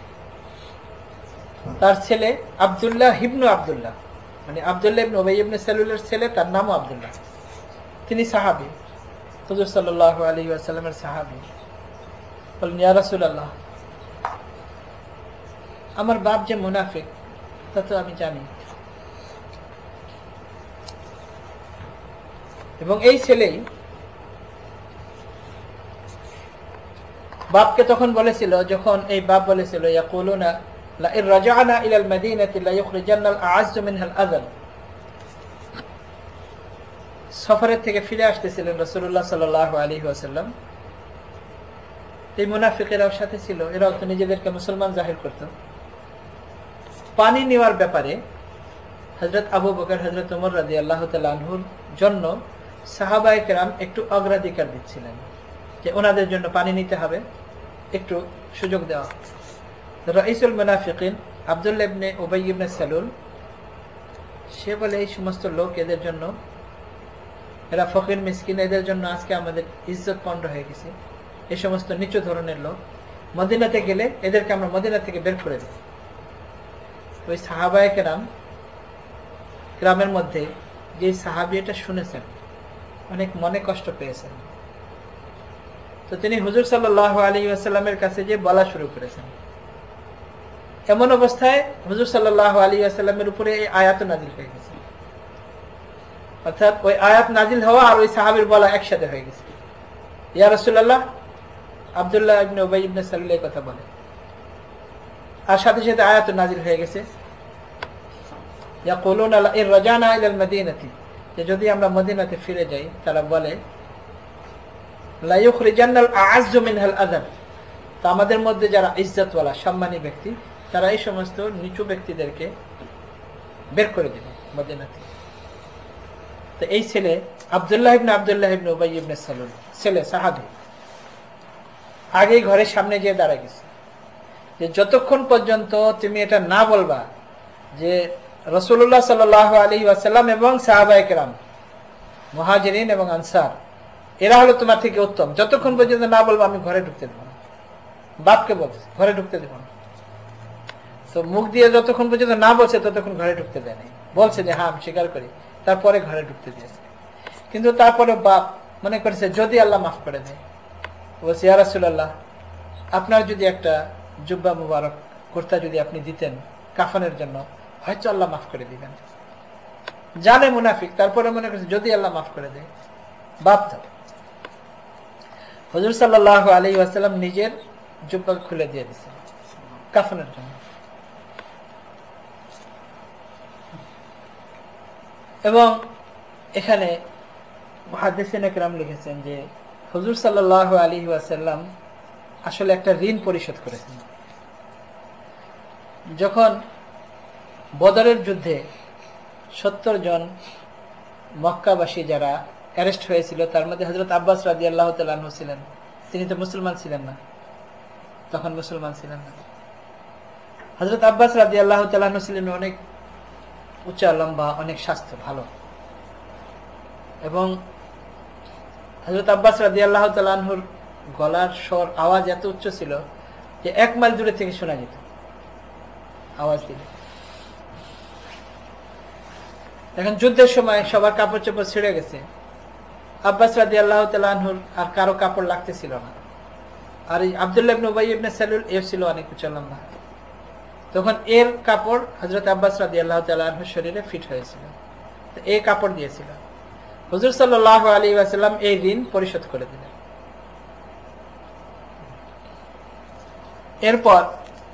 তার ছেলে আব্দুল্লাহ ইবনু আব্দুল্লাহ, মানে আব্দুল্লাহ ইবনে উবাই ইবনে সালুলের ছেলে, তার নামও আব্দুল্লাহ, তিনি সাহাবী, হুজুর সাল্লাল্লাহু আলাইহি ওয়াসাল্লামের সাহাবী। বলেন, ইয়া রাসূলুল্লাহ, আমার বাপ যে মুনাফিক তা তো আমি জানি, এবং এই ছেলেই বাপকে তখন বলেছিল, যখন এই বাপ বলেছিল ইয়াকুলুনা লা ইন রাজা'না ইলা আল মাদিনাতি লা ইখরিজান্না আল আ'আজ্জু মিনহা আল আযাল, সফরের থেকে ফিরে আসতেছিলেন রাসূলুল্লাহ সাল্লাল্লাহু আলাইহি ওয়াসাল্লাম। এই মুনাফিকেরাও সাথে ছিল, এরাও তো নিজেদেরকে মুসলমান জাহির করত। পানি নেওয়ার ব্যাপারে হযরত আবু বকর, হযরত ওমর রাদিয়াল্লাহু তাআলা আনহুর জন্য সাহাবায়ে কেরাম একটু অগ্রাধিকার দিচ্ছিলেন, যে ওনাদের জন্য পানি নিতে হবে, একটু সুযোগ দেওয়া। রাইসুল মুনাফিকিন আব্দুল্লাহ ইবনে উবাই ইবনে সালুল, সে বলে, এই সমস্ত লোক, এদের জন্য, এরা ফকির মিসকিন, এদের জন্য আজকে আমাদের ইজ্জত পণ্ড হয়ে গেছে। এই সমস্ত নিচু ধরনের লোক, মদিনাতে গেলে এদেরকে আমরা মদিনা থেকে বের করে দেব। ওই সাহাবায়ে কেরাম গ্রামের মধ্যে যে সাহাবী এটা শুনেছেন, অনেক মনে কষ্ট পেয়েছেন, তো তিনি হুজুর সাল্লাল্লাহু আলাইহি ওয়াসাল্লামের কাছে যে বলা শুরু করেছেন। এমন অবস্থায় হুজুর সাল্লাল্লাহু আলাইহি ওয়াসাল্লামের উপরে এই আয়াত নাজিল হয়ে গেছে, অর্থাৎ ওই আয়াত নাজিল হওয়া আর ওই সাহাবীর বলা একসাথে হয়ে গেছে। ইয়া রাসূলুল্লাহ, আব্দুল্লাহ ইবনে উবাই ইবনে সালুল এই কথা বলে, আর সাথে সাথে আয়াত নাজিল হয়ে গেছে, ইয়াকুলুনা লা ইন রাজা'না ইলা আল মাদিনাতি, যে যদি আমরা মদিনাতে ফিরে যাই, তারা বলে লা ইখরিজান্না আল আ'আজ্জু মিনহা আল আযাল, তো আমাদের মধ্যে যারা ইজ্জতওয়ালা, সম্মানী ব্যক্তি, তারা এই সমস্ত নিচু ব্যক্তিদেরকে বের করে দেবে মদিনাতে। তো এই ছেলে আব্দুল্লাহ ইবনে আব্দুল্লাহ ইবনে উবাই ইবনে সালুল, ছেলে সাহাবী, আগেই ঘরের সামনে গিয়ে দাঁড়ায় গেছে, যে যতক্ষণ পর্যন্ত তুমি এটা না বলবা যে রাসূলুল্লাহ সাল্লাল্লাহু আলাইহি ওয়াসাল্লাম এবং সাহাবায়ে কেরাম, মুহাজিরিন এবং আনসার, এরা হলো তোমার থেকে উত্তম, যতক্ষণ পর্যন্ত না বলবো আমি ঘরে ঢুকতে দেব না। বাপকে বলছে ঘরে ঢুকতে দেব না, তো মুখ দিয়ে যতক্ষণ পর্যন্ত না বলছে ততক্ষণ ঘরে ঢুকতে দেয় নাই। বলছে যে হ্যাঁ আমি স্বীকার করি, তারপরে ঘরে ঢুকতে দিয়েছে। কিন্তু তারপরে বাপ মনে করেছে যদি আল্লাহ মাফ করে দেয়, বলছে ইয়া রাসূলুল্লাহ, আপনার যদি একটা জুব্বা মুবারক, কুর্তা যদি আপনি দিতেন কাফনের জন্য, হয়তো আল্লাহ মাফ করে দিবেন। জানে মুনাফিক, তারপরে মনে করছে যদি আল্লাহ মাফ করে দেয়। বাপ তো হুজুর সাল্লাল্লাহু আলাইহি ওয়াসাল্লাম নিজের জুব্বা খুলে দিয়ে দিয়েছেন কাফনের জন্য। এবং এখানে মুহাদ্দিসিনে কেরাম লিখেছেন যে হুজুর সাল্লাল্লাহু আলাইহি ওয়াসাল্লাম আসলে একটা ঋণ পরিশোধ করেছেন। যখন বদরের যুদ্ধে সত্তর জন মক্কাবাসী যারা অ্যারেস্ট হয়েছিল, তার মধ্যে হযরত আব্বাস রাদিয়াল্লাহু তাআলা আনহু ছিলেন। তিনি তো মুসলমান ছিলেন না, তখন মুসলমান ছিলেন না। হযরত আব্বাস রাদিয়াল্লাহু তাআলা আনহু ছিলেন অনেক উচ্চ লম্বা, অনেক স্বাস্থ্য ভালো, এবং হযরত আব্বাস রাদিয়াল্লাহু তাআলা আনহুর গলার স্বর, আওয়াজ এত উচ্চ ছিল যে এক মাইল দূরে থেকে শোনা যেত আওয়াজ দিলে। এখন যুদ্ধের সময় সবার কাপড় চোপড় ছিঁড়ে গেছে, আব্বাস রাদিয়াল্লাহু তাআলা আনহুর আর কারো কাপড় লাগতেছিল না। আর এই আব্দুল্লাহ ইবনে উবাই ইবনে সালুল এর ছিল অনেক উচ্চ লম্বা, তখন এর কাপড় হযরত আব্বাস রাদিয়াল্লাহু তাআলা আনহুর শরীরে ফিট হয়েছিল, তো এই কাপড় দিয়েছিল। হুজুর সাল্লাল্লাহু আলাইহি ওয়াসাল্লাম এই ঋণ পরিশোধ করে দিলেন। এরপর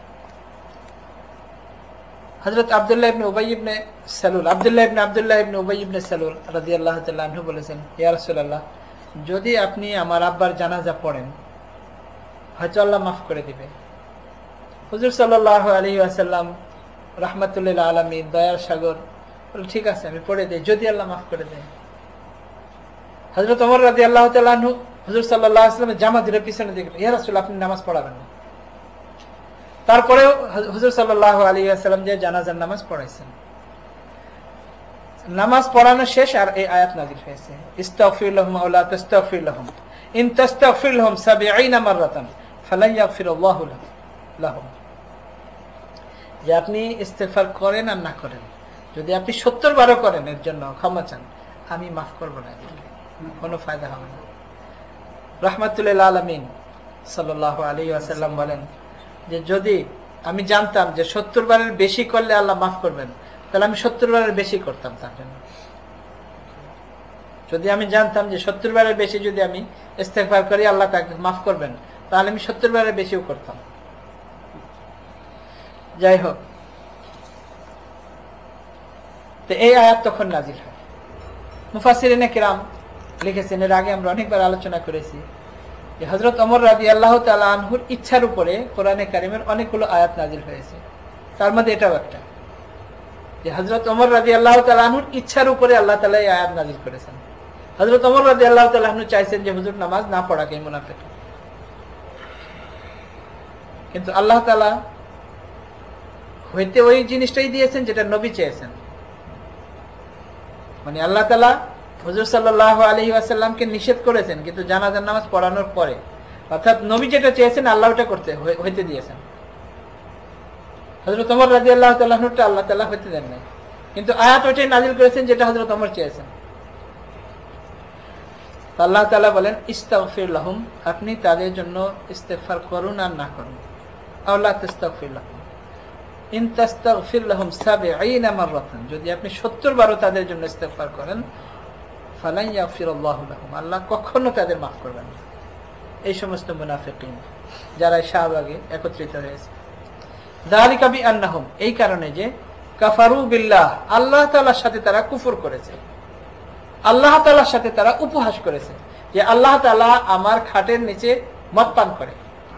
হযরত আব্দুল্লাহ ইবনে উবাই ইবনে সালুল, আব্দুল্লাহ ইবনে আব্দুল্লাহ ইবনে উবাই ইবনে সালুল রাদিয়াল্লাহু তাআলা আনহু বলেছেন, ইয়া রাসূলুল্লাহ, যদি আপনি আমার আব্বার জানাজা পড়েন হয়তো আল্লাহ মাফ করে দিবে। হুজুর সাল্লাল্লাহু আলাইহি ওয়াসাল্লাম রাহমাতুল লিল আলামিন, দয়ার সাগর, ঠিক আছে আমি পড়ে দেই, যদি আল্লাহ মাফ করে দেয়। হযরত ওমর রাদিয়াল্লাহু তাআলা আনহু হুজুর সাল্লাল্লাহু আলাইহি ওয়াসাল্লামের জামা ধরে পিছনে দিকে, ইয়া রাসূল আপনি নামাজ পড়াবেন না। তারপরেও হুজুর সাল্লাল্লাহু আলাইহি ওয়াসাল্লাম যে জানাজার নামাজ পড়াইছেন। নামাজ পড়ানো শেষ আর এই আয়াত নাযিল হয়েছে, ইস্তাগফির লাহুম আও লা তাস্তাগফির লাহুম ইন তাস্তাগফির লাহুম সাবঈনা মাররাতান ফালা ইয়াগফিরুল্লাহু লাহুম। যে আপনি ইস্তেগফার করেন আর না করেন, যদি আপনি সত্তর বারও করেন এর জন্য ক্ষমা চান, আমি মাফ করব না, কোনো ফায়দা হবে না। রাহমাতুল লিল আলামিন সাল্লাল্লাহু আলাইহি ওয়াসাল্লাম বলেন যে যদি আমি জানতাম যে সত্তর বারের বেশি করলে আল্লাহ মাফ করবেন, তাহলে আমি সত্তর বারের বেশি করতাম তার জন্য। যদি আমি জানতাম যে সত্তর বারের বেশি যদি আমি ইস্তেগফার করি আল্লাহ তাকে মাফ করবেন, তাহলে আমি সত্তর বারের বেশিও করতাম। যাই হোক, তো এই আয়াত তখন নাযিল হয়। মুফাসসিরিনে কিরাম লিখেছেন, এর আগে আমরা অনেকবার আলোচনা করেছি যে হযরত ওমর রাদিয়াল্লাহু তাআলা আনহুর ইচ্ছার উপরে কোরআনে কারীমের অনেকগুলো আয়াত নাযিল হয়েছে। তার মধ্যে এটাও একটা, যে হযরত ওমর রাদিয়াল্লাহু তাআলা আনহুর ইচ্ছার উপরে আল্লাহ তাআলা এই আয়াত নাযিল করেছেন। হযরত ওমর রাদিয়াল্লাহু তাআলা আনহু চাইছেন যে হুজুর নামাজ না পড়াকে মুনাফিক, কিন্তু আল্লাহ তাআলা হইতে ওই জিনিসটাই দিয়েছেন যেটা নবী চেয়েছেন। মানে আল্লাহ তাআলা হুজুর সাল্লাল্লাহু আলাইহি ওয়াসাল্লামকে নিষেধ করেছেন, কিন্তু জানাজার নামাজ পড়ানোর পরে, অর্থাৎ নবী যেটা চেয়েছেন আল্লাহ ওটা করতে হইতে দিয়েছেন। হযরত ওমর রাদিয়াল্লাহু তাআলা আনহুটা আল্লাহ তাআলা হইতে দেন নাই, কিন্তু আয়াত ওইটাই নাযিল করেছেন যেটা হযরত ওমর চেয়েছেন। আল্লাহ তাআলা বলেন ইস্তাগফির লাহুম, আপনি তাদের জন্য ইস্তেগফার করুন আর না করুন, আও লা তাস্তাগফির লাহুম ইন তাস্তাগফির লাহুম সাবঈনা মাররাতান, যদি আপনি সত্তর বারও তাদের জন্য ইস্তেগফার করেন, ফালা ইয়াগফিরুল্লাহু লাহুম, আল্লাহ কখনো তাদের মাফ করবেন না। এই সমস্ত মুনাফিকিন যারা শাহবাগে একত্রিত হয়েছে, যালিকা বিআন্নাহুম, এই কারণে যে কাফারু বিল্লাহ, আল্লাহ তাআলার সাথে তারা কুফর করেছে, আল্লাহ তাআলার সাথে তারা উপহাস করেছে, যে আল্লাহ তাআলা আমার খাটের নিচে মদ পান করে,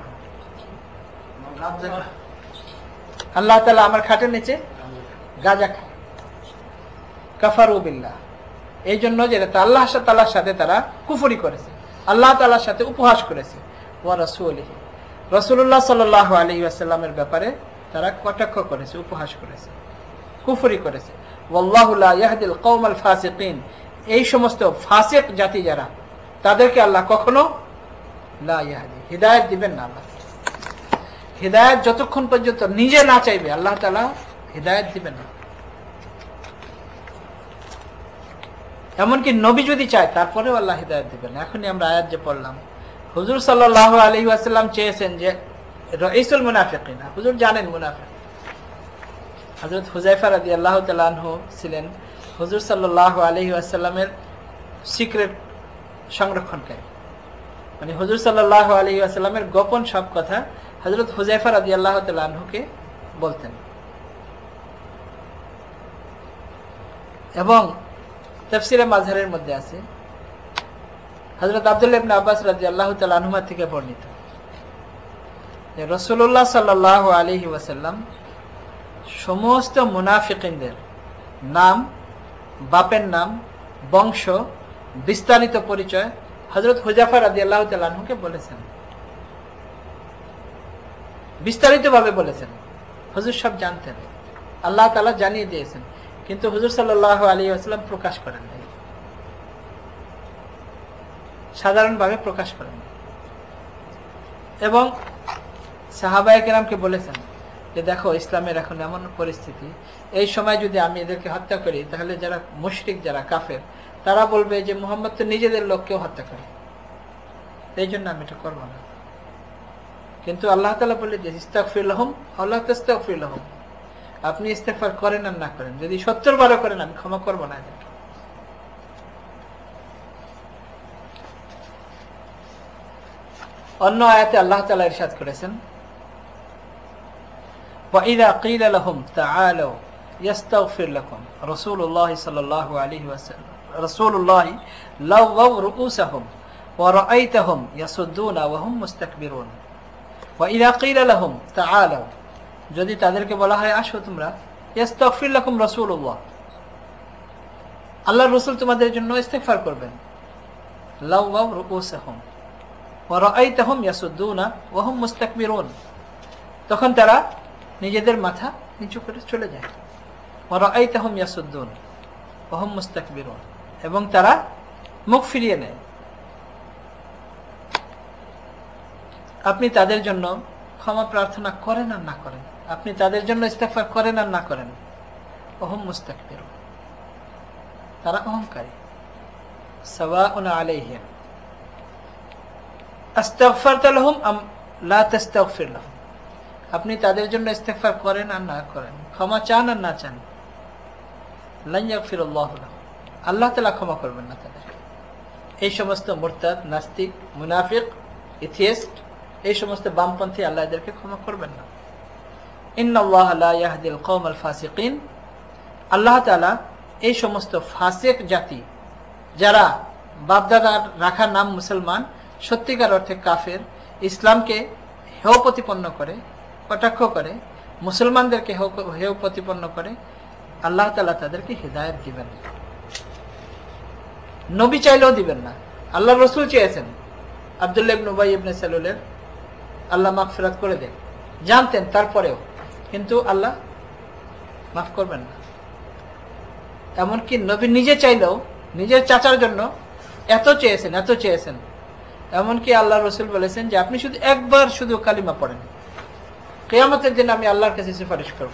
আল্লাহ তাআলা আমার খাটের নিচে গাঁজা খায়। কাফারু বিল্লাহ, এই জন্য যে আল্লাহ তাআলার সাথে তারা কুফরি করেছে, আল্লাহ তাআলার সাথে উপহাস করেছে। ওয়া রাসূলিহি, রাসূলুল্লাহ সাল্লাল্লাহু আলাইহি ওয়াসাল্লামের ব্যাপারে তারা কটাক্ষ করেছে, উপহাস করেছে, কুফরি করেছে। ওয়াল্লাহু লা ইয়াহদিল কওমাল ফাসিকিন, এই সমস্ত ফাসিক জাতি যারা, তাদেরকে আল্লাহ কখনো লা ইয়াহদি, হিদায়াত দিবেন না। আল্লাহ হিদায়াত যতক্ষণ পর্যন্ত নিজে না চাইবে আল্লাহ তাআলা হিদায়াত দিবেন না। এমনকি নবী যদি চায় তারপরেও আল্লাহ হিদায়াত দিবেন না। এখনই আমরা আয়াত যে পড়লাম, হুজুর সাল্লাল্লাহু আলাইহি ওয়াসাল্লাম চেয়েছেন যে রাইসুল মুনাফিকিন, হুজুর জানেন মুনাফিক। হযরত হুযায়ফা রাদিয়াল্লাহু তাআলা আনহু ছিলেন হুজুর সাল্লাল্লাহু আলাইহি ওয়াসাল্লামের সিক্রেট সংরক্ষণকারী, মানে হুজুর সাল্লাল্লাহু আলাইহি ওয়াসাল্লামের গোপন সব কথা হযরত হুযায়ফা রাদিয়াল্লাহু তাআলা আনহুকে বলতেন। এবং তাফসীরে মাযহারের মধ্যে আছে হযরত আব্দুল্লাহ ইবনে আব্বাস রাদিয়াল্লাহু তাআলা আনহুমা থেকে বর্ণিত যে রাসূলুল্লাহ সাল্লাল্লাহু আলাইহি ওয়াসাল্লাম সমস্ত মুনাফিকিনদের নাম, বাপের নাম, বংশ, বিস্তারিত পরিচয় হযরত হুযায়ফা রাদিয়াল্লাহু তাআলা আনহুকে বলেছেন, বিস্তারিতভাবে বলেছেন। হুজুর সব জানতেন, আল্লাহ তাআলা জানিয়ে দিয়েছেন, কিন্তু হুজুর সাল্লাল্লাহু আলাইহি ওয়াসাল্লাম প্রকাশ করেন নাই, সাধারণভাবে প্রকাশ করেন। এবং সাহাবায়ে কেরামকে বলেছেন যে দেখো ইসলামের এখন এমন পরিস্থিতি, এই সময় যদি আমি এদেরকে হত্যা করি তাহলে যারা মুশরিক, যারা কাফের, তারা বলবে যে মুহাম্মদ তো নিজেদের লোককেও হত্যা করে, এই জন্য আমি এটা করবো না। কিন্তু আল্লাহ তাআলা বলে যে ইস্তাগফির লাহুম আও লা তাস্তাগফির লাহুম, আপনি ইস্তেগফার করেন আর না করেন, যদি সত্তর বারও করেন আমি ক্ষমা করবো না এদেরকে। অন্য আয়াতে আল্লাহ তাআলা ইরশাদ করেছেন وَإِذَا قِيلَ لَهُمْ تَعَالَوْا يَسْتَغْفِرْ لَكُمْ رَسُولُ اللَّهِ صَلَّى اللَّهُ عَلَيْهِ وَسَلَّمَ رَسُولُ اللَّهِ لَوَّوْا رُؤُوسَهُمْ وَرَأَيْتَهُمْ يَصُدُّونَ وَهُمْ مُسْتَكْبِرُونَ وَإِذَا قِيلَ لَهُمْ تَعَالَوْا, যদি তাদেরকে বলা হয় আসো তোমরা, يَسْتَغْفِرْ لَكُمْ رَسُولُ اللَّهِ, আল্লাহর রাসূল তোমাদের জন্য ইস্তেগফার করবেন, لَوَّوْا رُؤُوسَهُمْ وَرَأَيْتَهُمْ يَصُدُّونَ وَهُمْ مُسْتَكْبِرُونَ, তখন তারা নিজেদের মাথা নিচু করে চলে যায়। وَرَأَيْتَهُمْ يَصُدُّونَ, ওহুম মুস্তাকবিরুন, এবং তারা মুখ ফিরিয়ে নেয়। আপনি তাদের জন্য ক্ষমা প্রার্থনা করেন আর না করেন, আপনি তাদের জন্য ইস্তেগফার করেন আর না করেন, ওহুম মুস্তাকবিরুন, তারা অহংকারী। সাওয়াউন আলাইহিম আস্তাগফারতা লাহুম আম লা তাস্তাগফির লাহুম, আপনি তাদের জন্য ইস্তেগফার করেন আর না করেন, ক্ষমা চান আর না চান, লান ইয়াগফিরুল্লাহু লাহুম, আল্লাহ তাআলা ক্ষমা করবেন না তাদেরকে। এই সমস্ত মুরতাদ, নাস্তিক, মুনাফিক, এথিয়েস্ট, এই সমস্ত বামপন্থী আল্লাহ এদেরকে ক্ষমা করবেন না। ইন্নাল্লাহা লা ইয়াহদিল কওমাল ফাসিকিন, আল্লাহ তাআলা এই সমস্ত ফাসিক জাতি, যারা বাপদাদার রাখা নাম মুসলমান, সত্যিকার অর্থে কাফের, ইসলামকে হেয় প্রতিপন্ন করে, কটাক্ষ করে, মুসলমানদেরকে হেয় প্রতিপন্ন করে, আল্লাহ তাআলা তাদেরকে হিদায়াত দিবেন না। নবী চাইলেও দিবেন না। আল্লাহ রাসূল চেয়েছেন আব্দুল্লাহ ইবনে উবাই ইবনে সালুলের আল্লাহ মাগফিরাত করে দেন, জানতেন তারপরেও, কিন্তু আল্লাহ মাফ করবেন না। এমনকি নবী নিজে চাইলেও, নিজের চাচার জন্য এত চেয়েছেন, এত চেয়েছেন, এমনকি আল্লাহ রাসূল বলেছেন যে আপনি শুধু একবার শুধু কালিমা পড়েন, কিয়ামতের দিন আমি আল্লাহর কাছে সুপারিশ করব।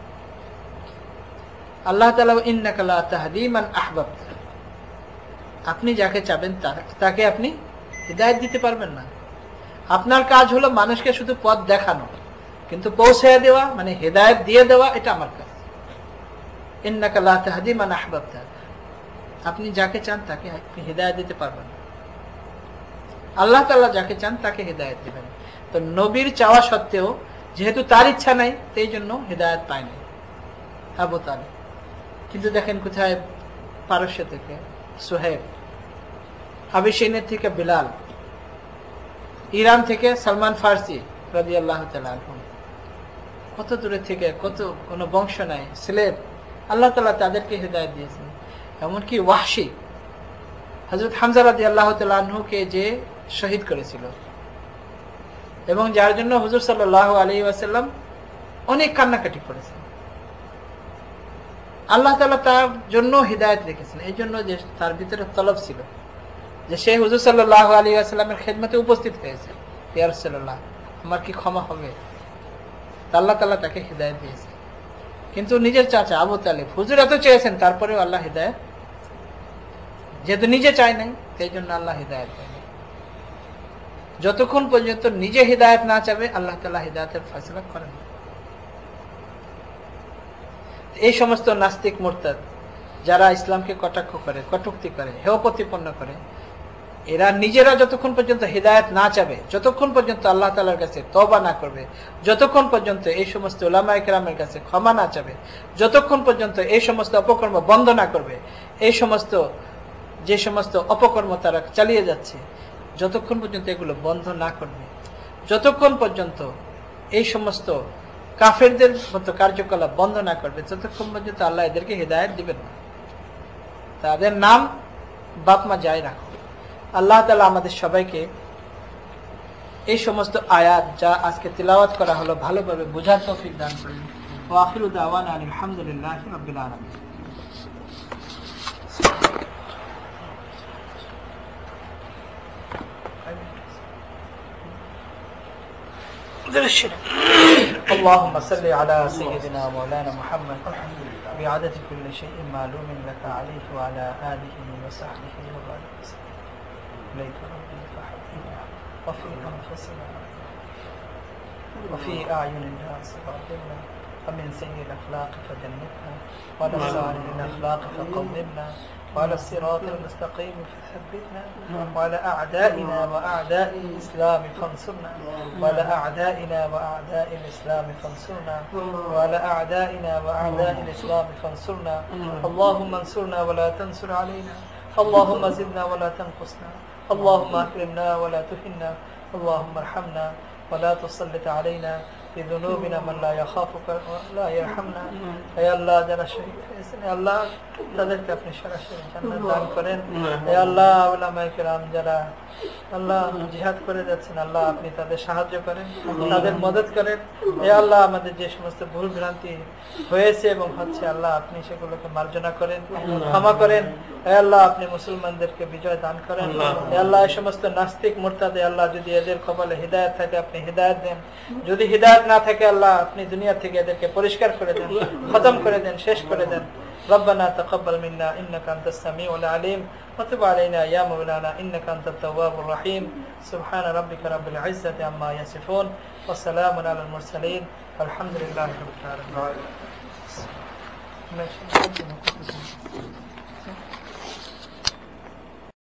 আল্লাহ তাআলা ইন্নাকা লা তাহদি মান আহবাবতা, আপনি যাকে চাবেন তাকে আপনি হিদায়াত দিতে পারবেন না। আপনার কাজ হলো মানুষকে শুধু পথ দেখানো, কিন্তু পৌঁছে দেওয়া মানে হিদায়াত দিয়ে দেওয়া, এটা আমার কাজ। ইন্নাকা লা তাহদি মান আহবাবতা, আপনি যাকে চান তাকে হিদায়াত দিতে পারবেন না। আল্লাহ তাআলা যাকে চান তাকে হিদায়াত দিবেন। তো নবীর চাওয়া সত্ত্বেও যেহেতু তার ইচ্ছা নাই, সেই জন্য হিদায়াত পায় নাই আবু তালেব। কিন্তু দেখেন কোথায়, পারস্য থেকে সুহেব, আবিসিনিয়া থেকে বিলাল, ইরান থেকে সালমান ফার্সি রাদিয়াল্লাহু তাআলা আনহু, কত দূরে থেকে, কত কোনো বংশ নাই, স্লেভ, আল্লাহ তাআলা তাদেরকে হিদায়াত দিয়েছেন। এমনকি ওয়াহশী, হযরত হামজা রাদিয়াল্লাহু তাআলা আনহুকে যে শহীদ করেছিল এবং যার জন্য হুজুর সাল্লাল্লাহু আলাইহি ওয়াসাল্লাম অনেক কান্নাকাটি করেছেন, আল্লাহ তাআলা তার জন্য হিদায়াত রেখেছেন। এই জন্য যে তার ভিতরে তলব ছিল যে সে হুজুর সাল্লাল্লাহু আলাইহি ওয়াসাল্লামের খেদমতে উপস্থিত হয়েছে, ইয়া রাসূলুল্লাহ আমার কি ক্ষমা হবে? আল্লাহ তাআলা তাকে হিদায়াত দিয়েছে। কিন্তু নিজের চাচা আবু তালেব, হুজুর এত চেয়েছেন, তারপরেও আল্লাহ হিদায়াত, যেহেতু নিজে চায় নাই, সেই জন্য আল্লাহ হিদায়াত দেয়। যতক্ষণ পর্যন্ত নিজে হিদায়াত না চাবে, আল্লাহ তাআলা হিদায়াতের ফয়সালা করেন না। এই সমস্ত নাস্তিক মুরতাদ যারা ইসলামকে কটাক্ষ করে, কটূক্তি করে, হেয় প্রতিপন্ন করে, এরা নিজেরা যতক্ষণ পর্যন্ত হিদায়াত না চাবে, যতক্ষণ পর্যন্ত আল্লাহ তাআলার কাছে তওবা না করবে, যতক্ষণ পর্যন্ত এই সমস্ত উলামায়ে কেরামের কাছে ক্ষমা না চাবে, যতক্ষণ পর্যন্ত এই সমস্ত অপকর্ম বন্ধ না করবে, এই সমস্ত যে সমস্ত অপকর্ম তারা চালিয়ে যাচ্ছে, যতক্ষণ পর্যন্ত এগুলো বন্ধ না করবে, যতক্ষণ পর্যন্ত এই সমস্ত কাফেরদের মতো কার্যকলাপ বন্ধ না করবে, ততক্ষণ পর্যন্ত আল্লাহ এদেরকে হিদায়াত দিবেন না। তাদের নাম বাপমা যাই রাখো। আল্লাহ তাআলা আমাদের সবাইকে এই সমস্ত আয়াত যা আজকে তিলাওয়াত করা হলো ভালোভাবে বোঝার তৌফিক দান করুন। ওয়া আখিরু দাওয়ানা আলহামদুলিল্লাহি রাব্বিল আলামিন। اللهم صل على سيدنا مولانا محمد بعدد كل شيء معلوم لك عليه وعلى آله وصحبه وبارك وسلم. إليك ربي فحبنا وفي أنفسنا وفي أعين الناس فأعذرنا ومن سيء الأخلاق فجنبنا وعلى صالح الأخلاق فقومنا وعلى الصراط المستقيم فثبتنا وعلى أعدائنا وأعداء الإسلام فانصرنا وعلى أعدائنا وأعداء الإسلام فانصرنا وعلى أعدائنا وأعداء الإسلام فانصرنا. اللهم انصرنا ولا تنصر علينا، اللهم زدنا ولا تنقصنا، اللهم أكرمنا ولا تهنا، اللهم ارحمنا ولا تسلط علينا، في ذنوبنا من لا يخافك ولا يرحمنا يا الله যারা শহীদ হয়েছেন আল্লাহ তাদেরকে আপনি সরাসরি জান্নাত দান করেন হে আল্লাহ উলামায়ে কেরাম যারা আল্লাহ জিহাদ করে যাচ্ছেন আল্লাহ আপনি তাদের সাহায্য করেন তাদের মদদ করেন হে আল্লাহ আমাদের যে সমস্ত ভুল ভ্রান্তি হয়েছে এবং হচ্ছে আল্লাহ আপনি সেগুলোকে মার্জনা করেন ক্ষমা করেন হে আল্লাহ আপনি মুসলমানদেরকে বিজয় দান করেন হে আল্লাহ এই সমস্ত নাস্তিক মুরতাদে আল্লাহ যদি এদের কপালে হিদায়াত থাকে আপনি হিদায়াত দেন যদি হিদায়াত না থাকে আল্লাহ আপনি দুনিয়া থেকে এদেরকে পরিষ্কার করে দেন খতম করে দেন শেষ করে দেন ربنا تقبل منا إنك أنت السميع العليم وتب علينا يا مولانا إنك أنت التواب الرحيم سبحان ربك رب العزة عما يصفون وسلام على المرسلين الحمد لله رب العالمين.